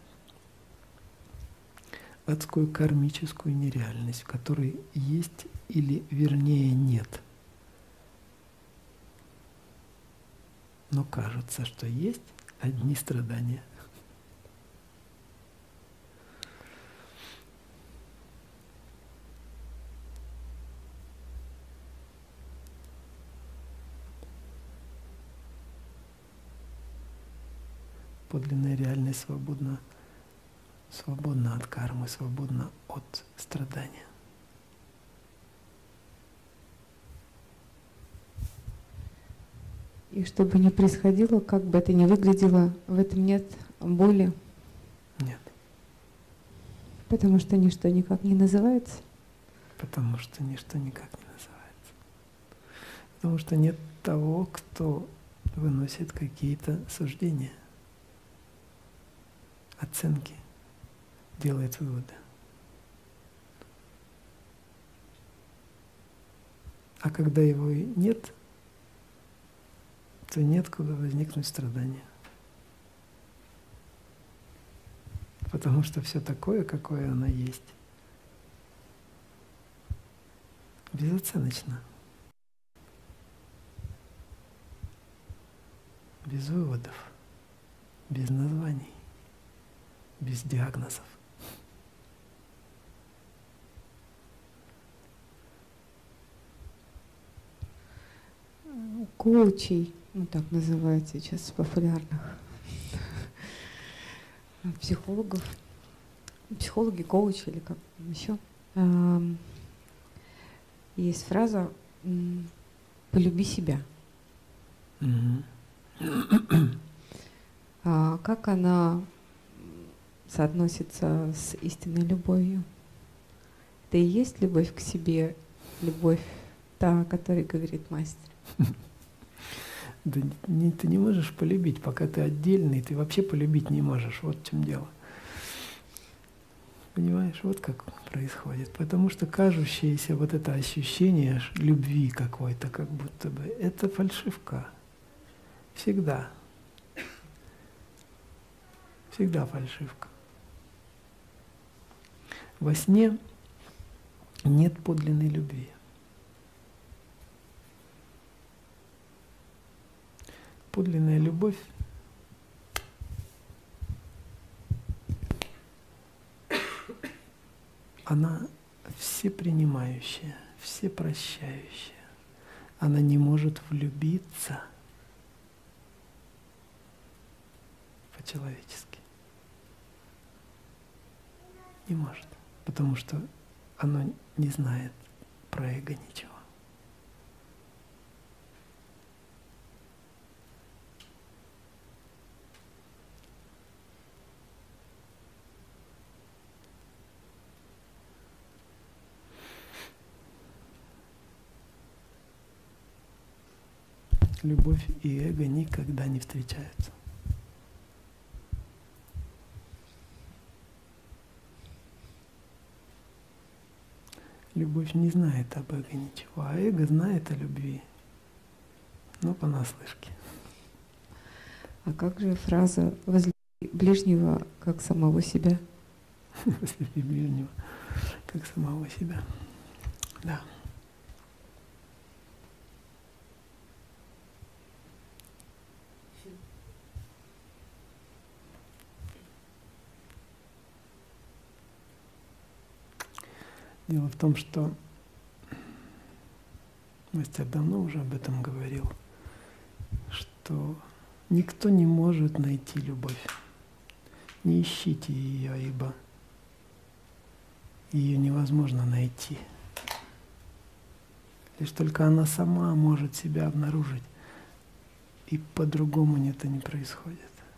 Адскую кармическую нереальность, в которой есть или вернее нет. Но кажется, что есть одни страдания. Подлинная реальность свободна от кармы, свободна от страдания. И что бы ни происходило, как бы это ни выглядело, в этом нет боли. Нет. Потому что ничто никак не называется. Потому что ничто никак не называется. Потому что нет того, кто выносит какие-то суждения, оценки, делает выводы. А когда его и нет, то нет куда возникнуть страдания. Потому что все такое, какое оно есть, безоценочно, без выводов, без названий. без диагнозов. Коучей, ну так называют сейчас популярных психологов, психологи, коучи или как еще. Есть фраза «полюби себя». А как она соотносится с истинной любовью? Это и есть любовь к себе, любовь та, о которой говорит мастер? Да ты не можешь полюбить, пока ты отдельный, ты вообще полюбить не можешь. Вот в чем дело. Понимаешь, вот как происходит. Потому что кажущееся вот это ощущение любви какой-то, как будто бы, это фальшивка. Всегда. Всегда фальшивка. Во сне нет подлинной любви. Подлинная любовь она всепринимающая, всепрощающая. Она не может влюбиться по-человечески. Не может, потому что оно не знает про эго ничего. Любовь и эго никогда не встречаются. Любовь не знает об эго ничего, а эго знает о любви, но понаслышке. А как же фраза «возлюби ближнего, как самого себя»? Возлюби ближнего, как самого себя. Да. Дело в том, что мастер давно уже об этом говорил, что никто не может найти любовь. Не ищите ее, ибо ее невозможно найти. Лишь только она сама может себя обнаружить, и по-другому это не происходит.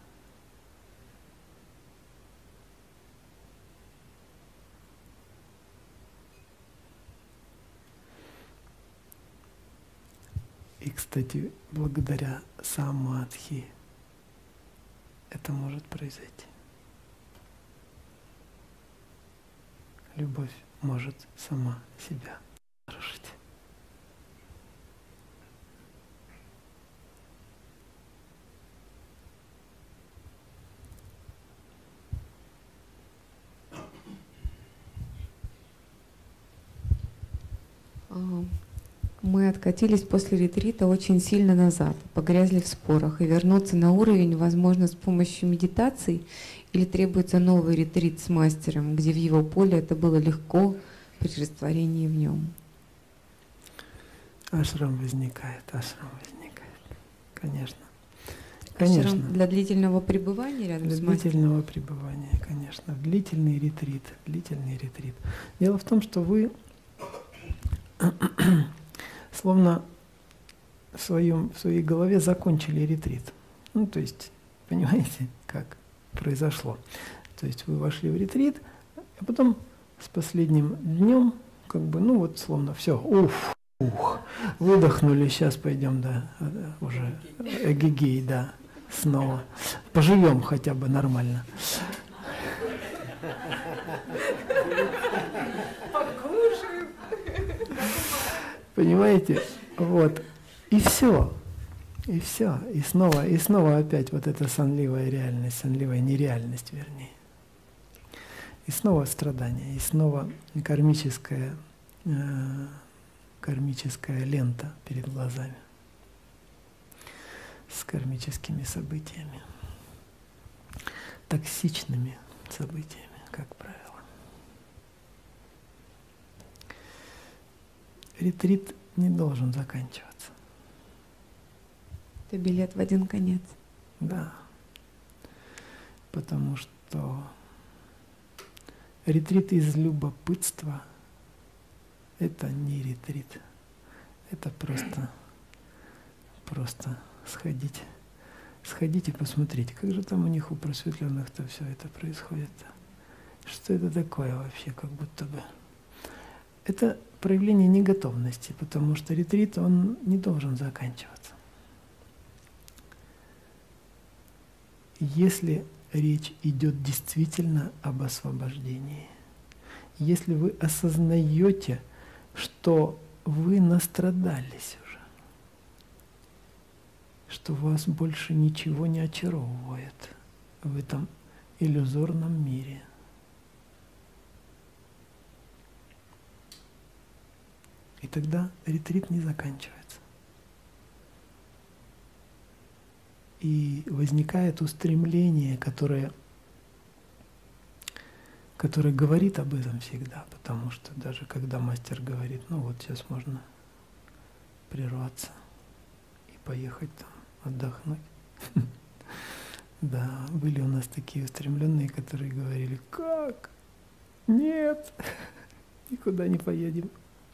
И, кстати, благодаря самадхи это может произойти. Любовь может сама себя разрушить. Мы откатились после ретрита очень сильно назад, погрязли в спорах, и вернуться на уровень возможно с помощью медитаций или требуется новый ретрит с мастером, где в его поле это было легко при растворении в нем. Ашрам возникает, конечно. Конечно. Ашрам для длительного пребывания рядом для с мастером? Для длительного пребывания, конечно. Длительный ретрит. Дело в том, что вы словно в своей голове закончили ретрит. Ну, то есть, понимаете, как произошло. То есть вы вошли в ретрит, а потом с последним днем, как бы, ну вот, словно все, выдохнули, сейчас пойдем, да, уже эгегей, да, снова. Поживем хотя бы нормально. Понимаете? Вот. И все. И снова опять вот эта сонливая реальность, сонливая нереальность, вернее. И снова страдания, и снова кармическая лента перед глазами с кармическими событиями, токсичными событиями, как правило. Ретрит не должен заканчиваться. Это билет в один конец. Да. Потому что ретрит из любопытства — это не ретрит. Это просто сходить и посмотреть, как же там у них у просветленных-то все это происходит. Что это такое вообще, как будто бы. Это проявление неготовности, потому что ретрит, он не должен заканчиваться. Если речь идет действительно об освобождении, если вы осознаете, что вы настрадались уже, что вас больше ничего не очаровывает в этом иллюзорном мире, и тогда ретрит не заканчивается. И возникает устремление, которое говорит об этом всегда, потому что даже когда мастер говорит, ну вот сейчас можно прерваться и поехать там отдохнуть. Да, были у нас такие устремленные, которые говорили, как? Нет, никуда не поедем.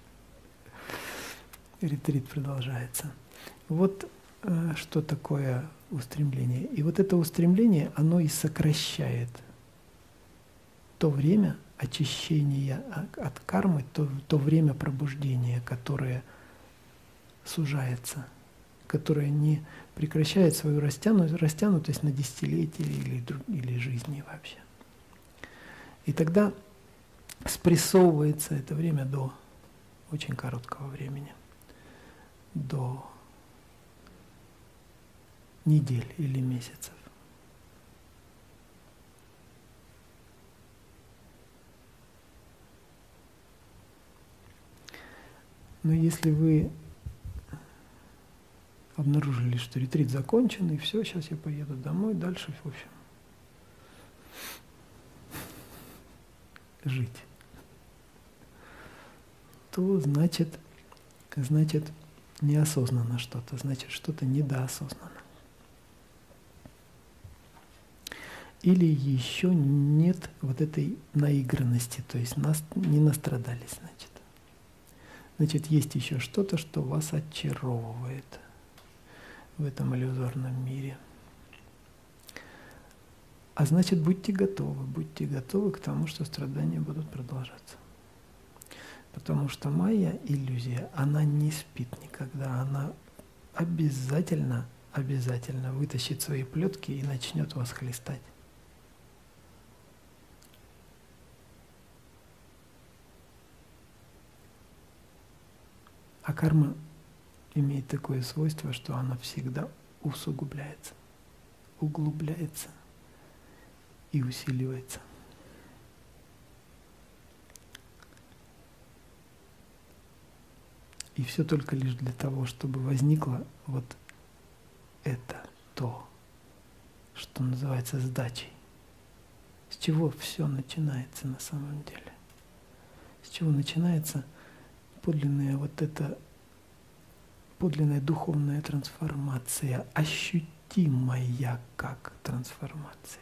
Ретрит продолжается. Вот что такое устремление. И вот это устремление, оно и сокращает то время очищения от кармы, то время пробуждения, которое сужается, которое не прекращает свою растянутость на десятилетия или жизни вообще. И тогда спрессовывается это время до очень короткого времени, до недель или месяцев. Но если вы обнаружили, что ретрит закончен, и все, сейчас я поеду домой, дальше, в общем, жить, то значит неосознанно что-то, значит что-то недоосознанно. Или еще нет вот этой наигранности, то есть не настрадались, значит. Значит, есть еще что-то, что вас очаровывает в этом иллюзорном мире. А значит, будьте готовы к тому, что страдания будут продолжаться. Потому что майя, иллюзия, она не спит никогда, она обязательно вытащит свои плетки и начнет вас хлестать. А карма имеет такое свойство, что она всегда усугубляется, углубляется и усиливается. И все только лишь для того, чтобы возникло вот это, то, что называется сдачей. С чего все начинается на самом деле? С чего начинается подлинная духовная трансформация, ощутимая как трансформация.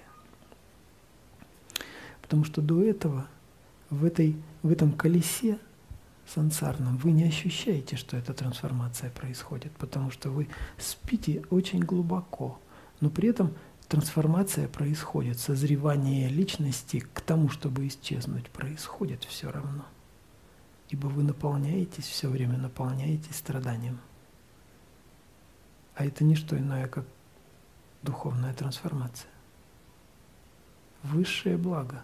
Потому что до этого в этом колесе сансарном вы не ощущаете, что эта трансформация происходит, потому что вы спите очень глубоко, но при этом трансформация происходит, созревание личности к тому, чтобы исчезнуть, происходит все равно. Ибо вы наполняетесь, все время наполняетесь страданием. А это не что иное, как духовная трансформация. Высшее благо.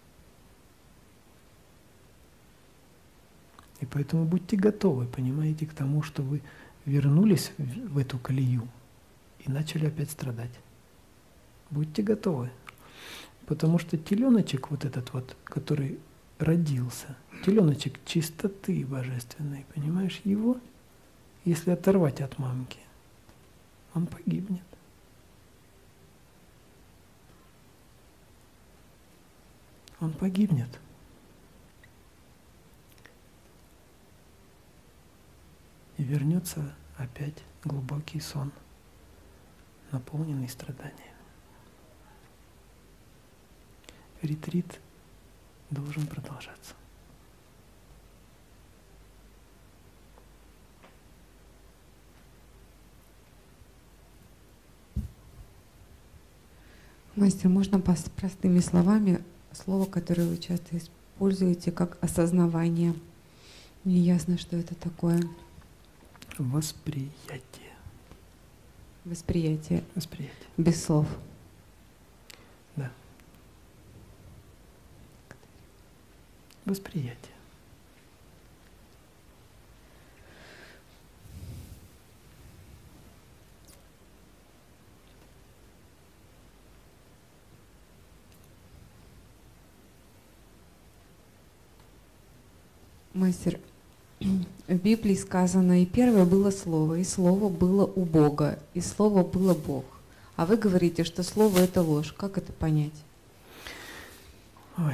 И поэтому будьте готовы, понимаете, к тому, что вы вернулись в эту колею и начали опять страдать. Будьте готовы. Потому что теленочек вот этот вот, который родился, теленочек чистоты божественной, понимаешь, его, если оторвать от мамки, он погибнет. он погибнет. И вернется опять глубокий сон, наполненный страданиями. Ретрит должен продолжаться. Мастер, можно простыми словами слово, которое вы часто используете, как осознавание? Мне ясно, что это такое. Восприятие. Восприятие. Восприятие. Без слов. Да. Восприятие. Мастер, в Библии сказано, и первое было Слово, и Слово было у Бога, и Слово было Бог. А вы говорите, что Слово — это ложь. Как это понять? Ой.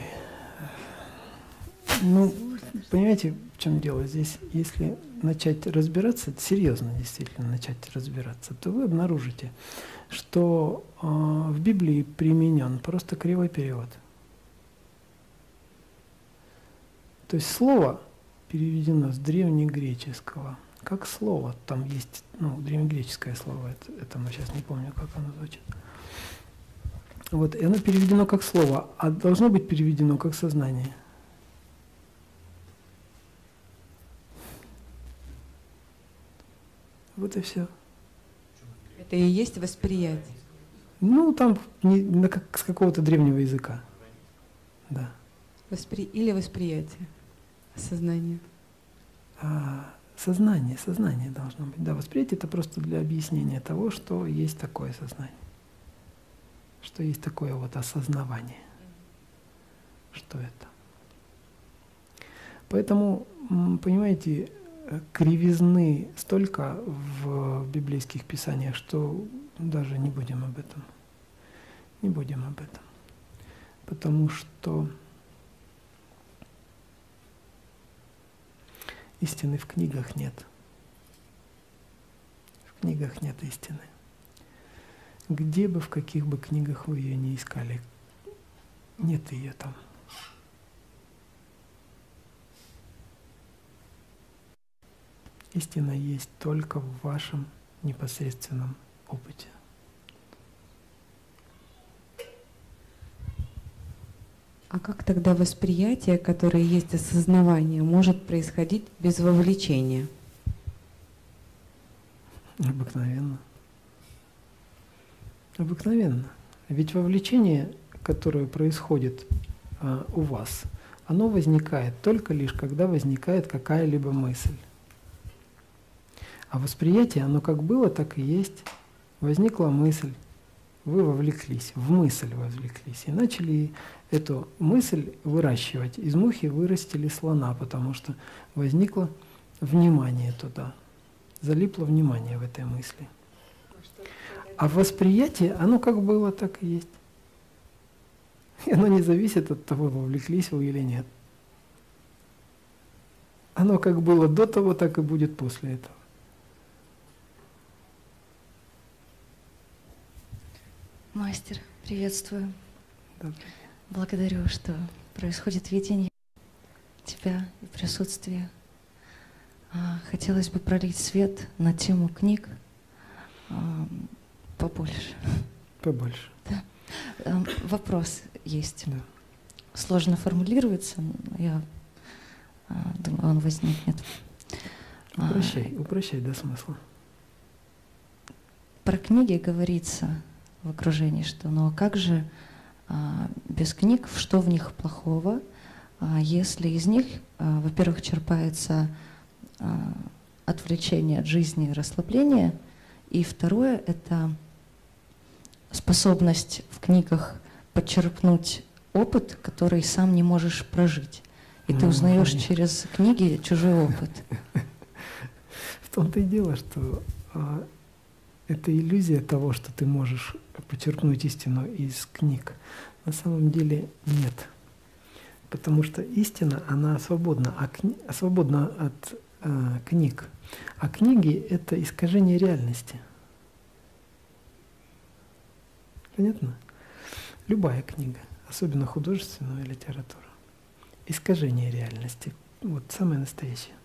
Ну, понимаете, в чем дело здесь? Если начать разбираться, серьезно действительно начать разбираться, то вы обнаружите, что в Библии применен просто кривой перевод. То есть слово переведено с древнегреческого как слово. Там есть древнегреческое слово, это мы сейчас не помню, как оно звучит. Вот, и оно переведено как слово, а должно быть переведено как сознание. Вот и все. Это и есть восприятие. Ну, там с какого-то древнего языка. Да. Или восприятие, осознание. Сознание должно быть. Да, восприятие — это просто для объяснения того, что есть такое сознание. Что есть такое вот осознавание. Что это? Поэтому, понимаете, кривизны столько в библейских писаниях, что даже не будем об этом. Не будем об этом. Потому что истины в книгах нет. В книгах нет истины. Где бы, в каких бы книгах вы ее не искали, нет ее там. Истина есть только в вашем непосредственном опыте. А как тогда восприятие, которое есть осознавание, может происходить без вовлечения? Обыкновенно. Обыкновенно. Ведь вовлечение, которое происходит у вас, оно возникает только лишь, когда возникает какая-либо мысль. А восприятие, оно как было, так и есть. Возникла мысль, вы вовлеклись, в мысль вовлеклись, и начали эту мысль выращивать. Из мухи вырастили слона, потому что возникло внимание туда, залипло внимание в этой мысли. А восприятие, оно как было, так и есть. И оно не зависит от того, вовлеклись вы или нет. Оно как было до того, так и будет после этого. Мастер, приветствую. Добрый. Благодарю, что происходит видение тебя и присутствие. Хотелось бы пролить свет на тему книг побольше. Побольше. Да. Вопрос есть. Да. Сложно формулируется, но я думаю, он возникнет. Упрощай до смысла. Про книги говорится в окружении, что ну а как же без книг, что в них плохого, если из них, во-первых, черпается отвлечение от жизни и расслабление, и второе — это способность в книгах подчерпнуть опыт, который сам не можешь прожить. И ты узнаешь через книги чужой опыт. В том-то и дело, что это иллюзия того, что ты можешь почерпнуть истину из книг. На самом деле нет. Потому что истина, она свободна, свободна от книг. А книги — это искажение реальности. Понятно? Любая книга, особенно художественная литература, искажение реальности. Вот самое настоящее.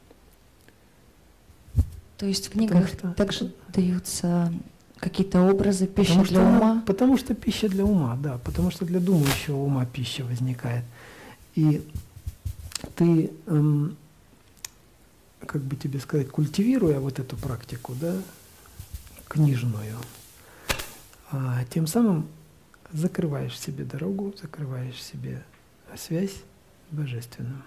То есть в книгах также даются какие-то образы, пища для ума? Потому что пища для ума, да. Потому что для думающего ума пища возникает. И ты, как бы тебе сказать, культивируя вот эту практику, да, книжную, тем самым закрываешь себе дорогу, закрываешь себе связь с Божественным.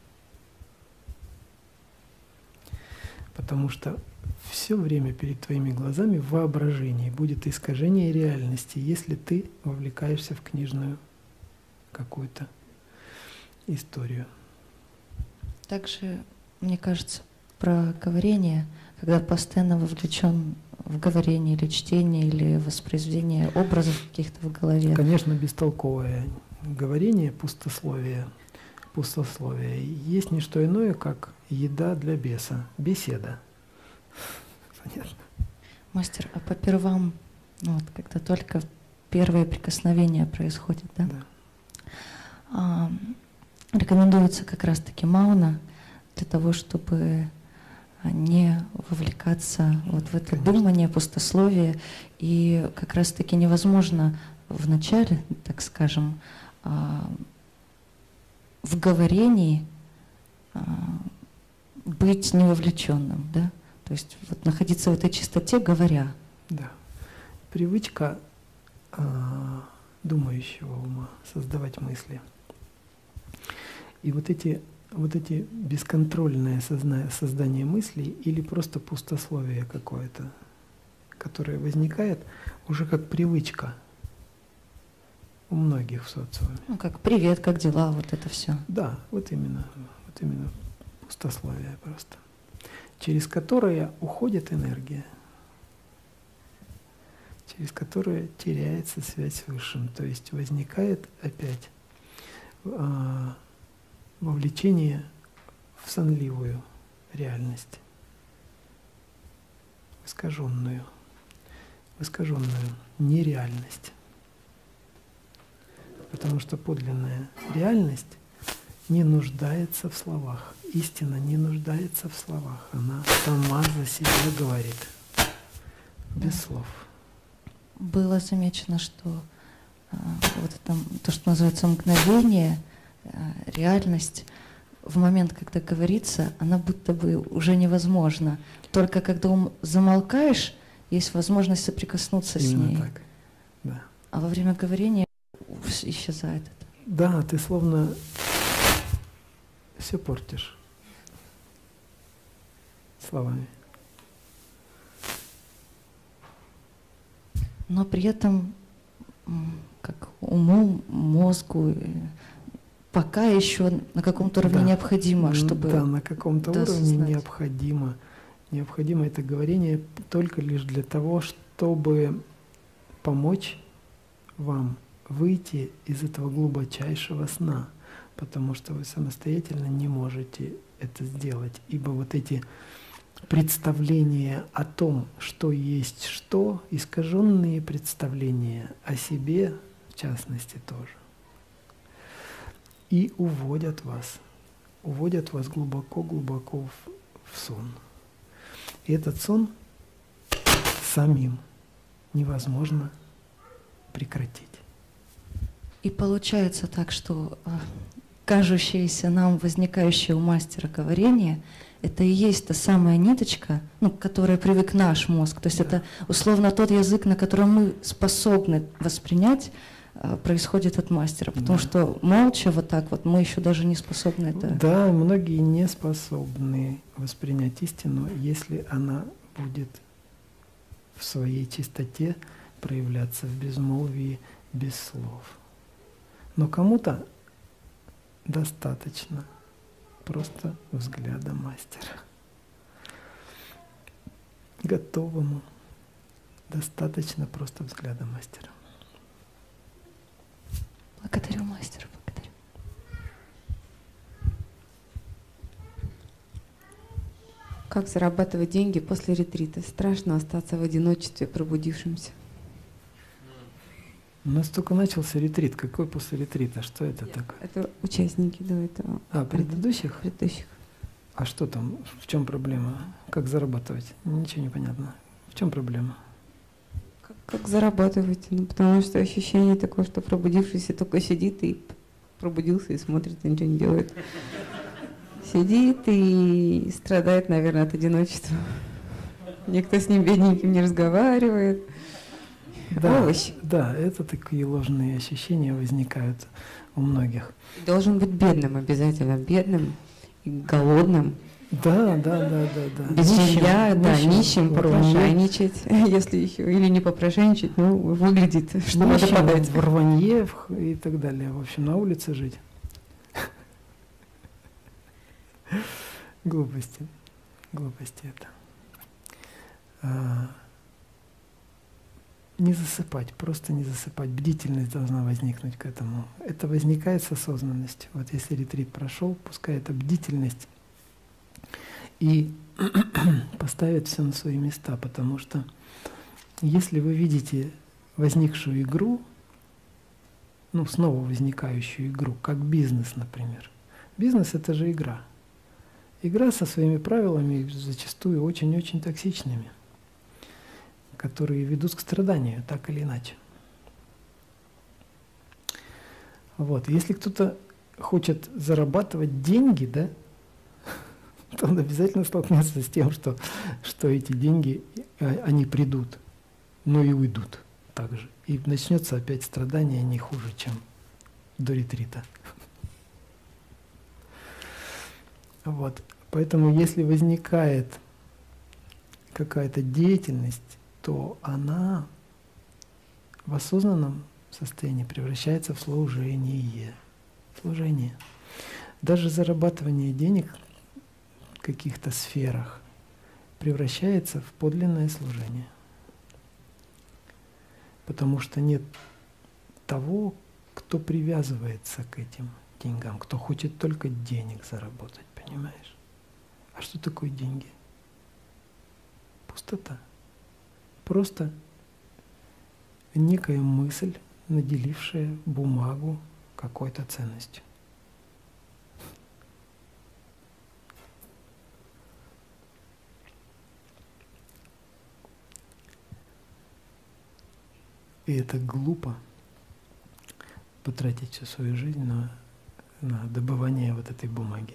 Потому что все время перед твоими глазами в воображении будет искажение реальности, если ты вовлекаешься в книжную какую-то историю. Также, мне кажется, про говорение, когда постоянно вовлечен в говорение или чтение, или воспроизведение образов каких-то в голове. Конечно, бестолковое говорение, пустословие, есть не что иное, как еда для беса, беседа. Понятно? Мастер, а по первам, ну вот, когда только первое прикосновение происходит, да? Да. Рекомендуется как раз-таки мауна для того, чтобы не вовлекаться вот в это думание, пустословие. И как раз-таки невозможно в начале, так скажем, в говорении быть невовлеченным, да? То есть вот находиться в этой чистоте, говоря. Да. Привычка думающего ума создавать мысли. И вот эти бесконтрольное создание мыслей или просто пустословие какое-то, которое возникает уже как привычка у многих в социуме. Ну, как привет, как дела, вот это все. Да, вот именно пустословие просто, через которое уходит энергия, через которое теряется связь с Высшим, то есть возникает опять вовлечение в сонливую реальность, в искаженную нереальность. Потому что подлинная реальность не нуждается в словах. Истина не нуждается в словах. Она сама за себя говорит, без слов. Было замечено, что вот это, то, что называется мгновение, реальность, в момент, когда говорится, она будто бы уже невозможна. Только когда замолкаешь, есть возможность соприкоснуться Именно с ней. Так. Да. А во время говорения исчезает это. Да, ты словно все портишь словами. Но при этом как уму, мозгу пока еще на каком-то уровне необходимо, чтобы... Да, на каком-то уровне необходимо. Необходимо это говорение только лишь для того, чтобы помочь вам выйти из этого глубочайшего сна, потому что вы самостоятельно не можете это сделать, ибо вот эти представления о том, что есть что, искаженные представления о себе, в частности, тоже, и уводят вас глубоко-глубоко в сон. И этот сон самим невозможно прекратить. И получается так, что кажущееся нам, возникающее у мастера говорение, это и есть та самая ниточка, ну, к которой привык наш мозг. То есть это условно тот язык, на котором мы способны воспринять, происходит от мастера. Потому что молча вот так вот мы еще даже не способны это... Да, многие не способны воспринять истину, если она будет в своей чистоте проявляться в безмолвии, без слов. Но кому-то достаточно просто взгляда мастера. Готовому достаточно просто взгляда мастера. Благодарю, мастер, благодарю. Как зарабатывать деньги после ретрита? Страшно остаться в одиночестве пробудившимся. У нас только начался ретрит. Какой после ретрита? Что это такое? Это участники до этого. Предыдущих? Предыдущих. А что там? В чем проблема? Как зарабатывать? Ничего не понятно. В чем проблема? Как зарабатывать? Ну, потому что ощущение такое, что пробудившийся только сидит и пробудился и смотрит, и ничего не делает. Сидит и страдает, наверное, от одиночества. Никто с ним бедненьким не разговаривает. Да, Овощи. да, это такие ложные ощущения возникают у многих. Должен быть бедным обязательно, бедным и голодным. Да. Без жилья, да, нищим, ворванье. попрошайничать, если еще, или не попрошайничать, ну, выглядит, что надо Нищим, подать. в рванье и так далее. В общем, на улице жить. Глупости. Глупости это. Не засыпать, просто не засыпать. Бдительность должна возникнуть к этому. Это возникает с осознанностью. Вот если ретрит прошел, пускай это бдительность и поставит все на свои места, потому что если вы видите возникшую игру, ну, снова возникающую игру, как бизнес, например. Бизнес — это же игра. Игра со своими правилами, зачастую очень-очень токсичными, которые ведут к страданию, так или иначе. Вот. Если кто-то хочет зарабатывать деньги, да, то он обязательно столкнется с тем, что эти деньги, они придут, но и уйдут также. И начнется опять страдание не хуже, чем до ретрита. Вот. Поэтому если возникает какая-то деятельность, то она в осознанном состоянии превращается в служение. Служение. Даже зарабатывание денег в каких-то сферах превращается в подлинное служение. Потому что нет того, кто привязывается к этим деньгам, кто хочет только денег заработать, понимаешь? А что такое деньги? Пустота. Просто некая мысль, наделившая бумагу какой-то ценностью. И это глупо потратить всю свою жизнь на добывание вот этой бумаги.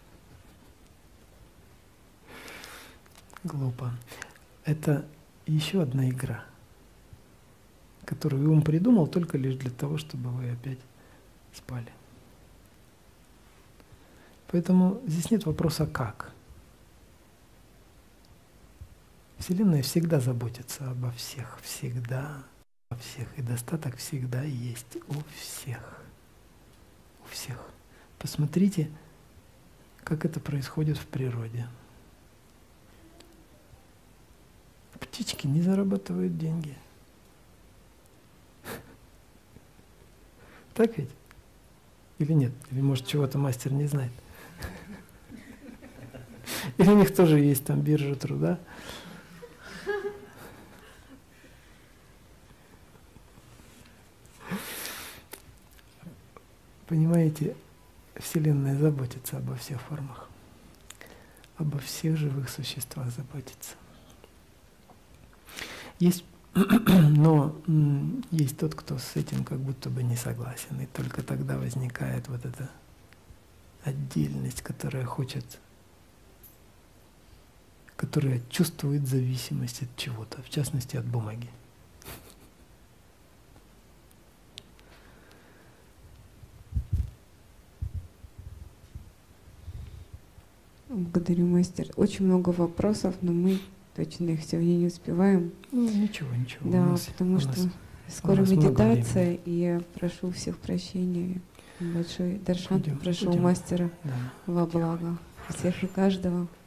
Глупо. Это еще одна игра, которую ум придумал только лишь для того, чтобы вы опять спали. Поэтому здесь нет вопроса «как?». Вселенная всегда заботится обо всех, всегда о всех, и достаток всегда есть у всех. У всех. Посмотрите, как это происходит в природе. Птички не зарабатывают деньги. Так ведь? Или нет? Или может чего-то мастер не знает? Или у них тоже есть там биржа труда? Понимаете, Вселенная заботится обо всех формах, обо всех живых существах заботится. Есть, но есть тот, кто с этим как будто бы не согласен, и только тогда возникает вот эта отдельность, которая чувствует зависимость от чего-то, в частности от бумаги. Благодарю, мастер. Очень много вопросов, но мы точно их сегодня не успеваем. Ну, ничего. Да, потому что скоро медитация, и я прошу всех прощения. Большой даршан прошу у мастера во благо всех и каждого.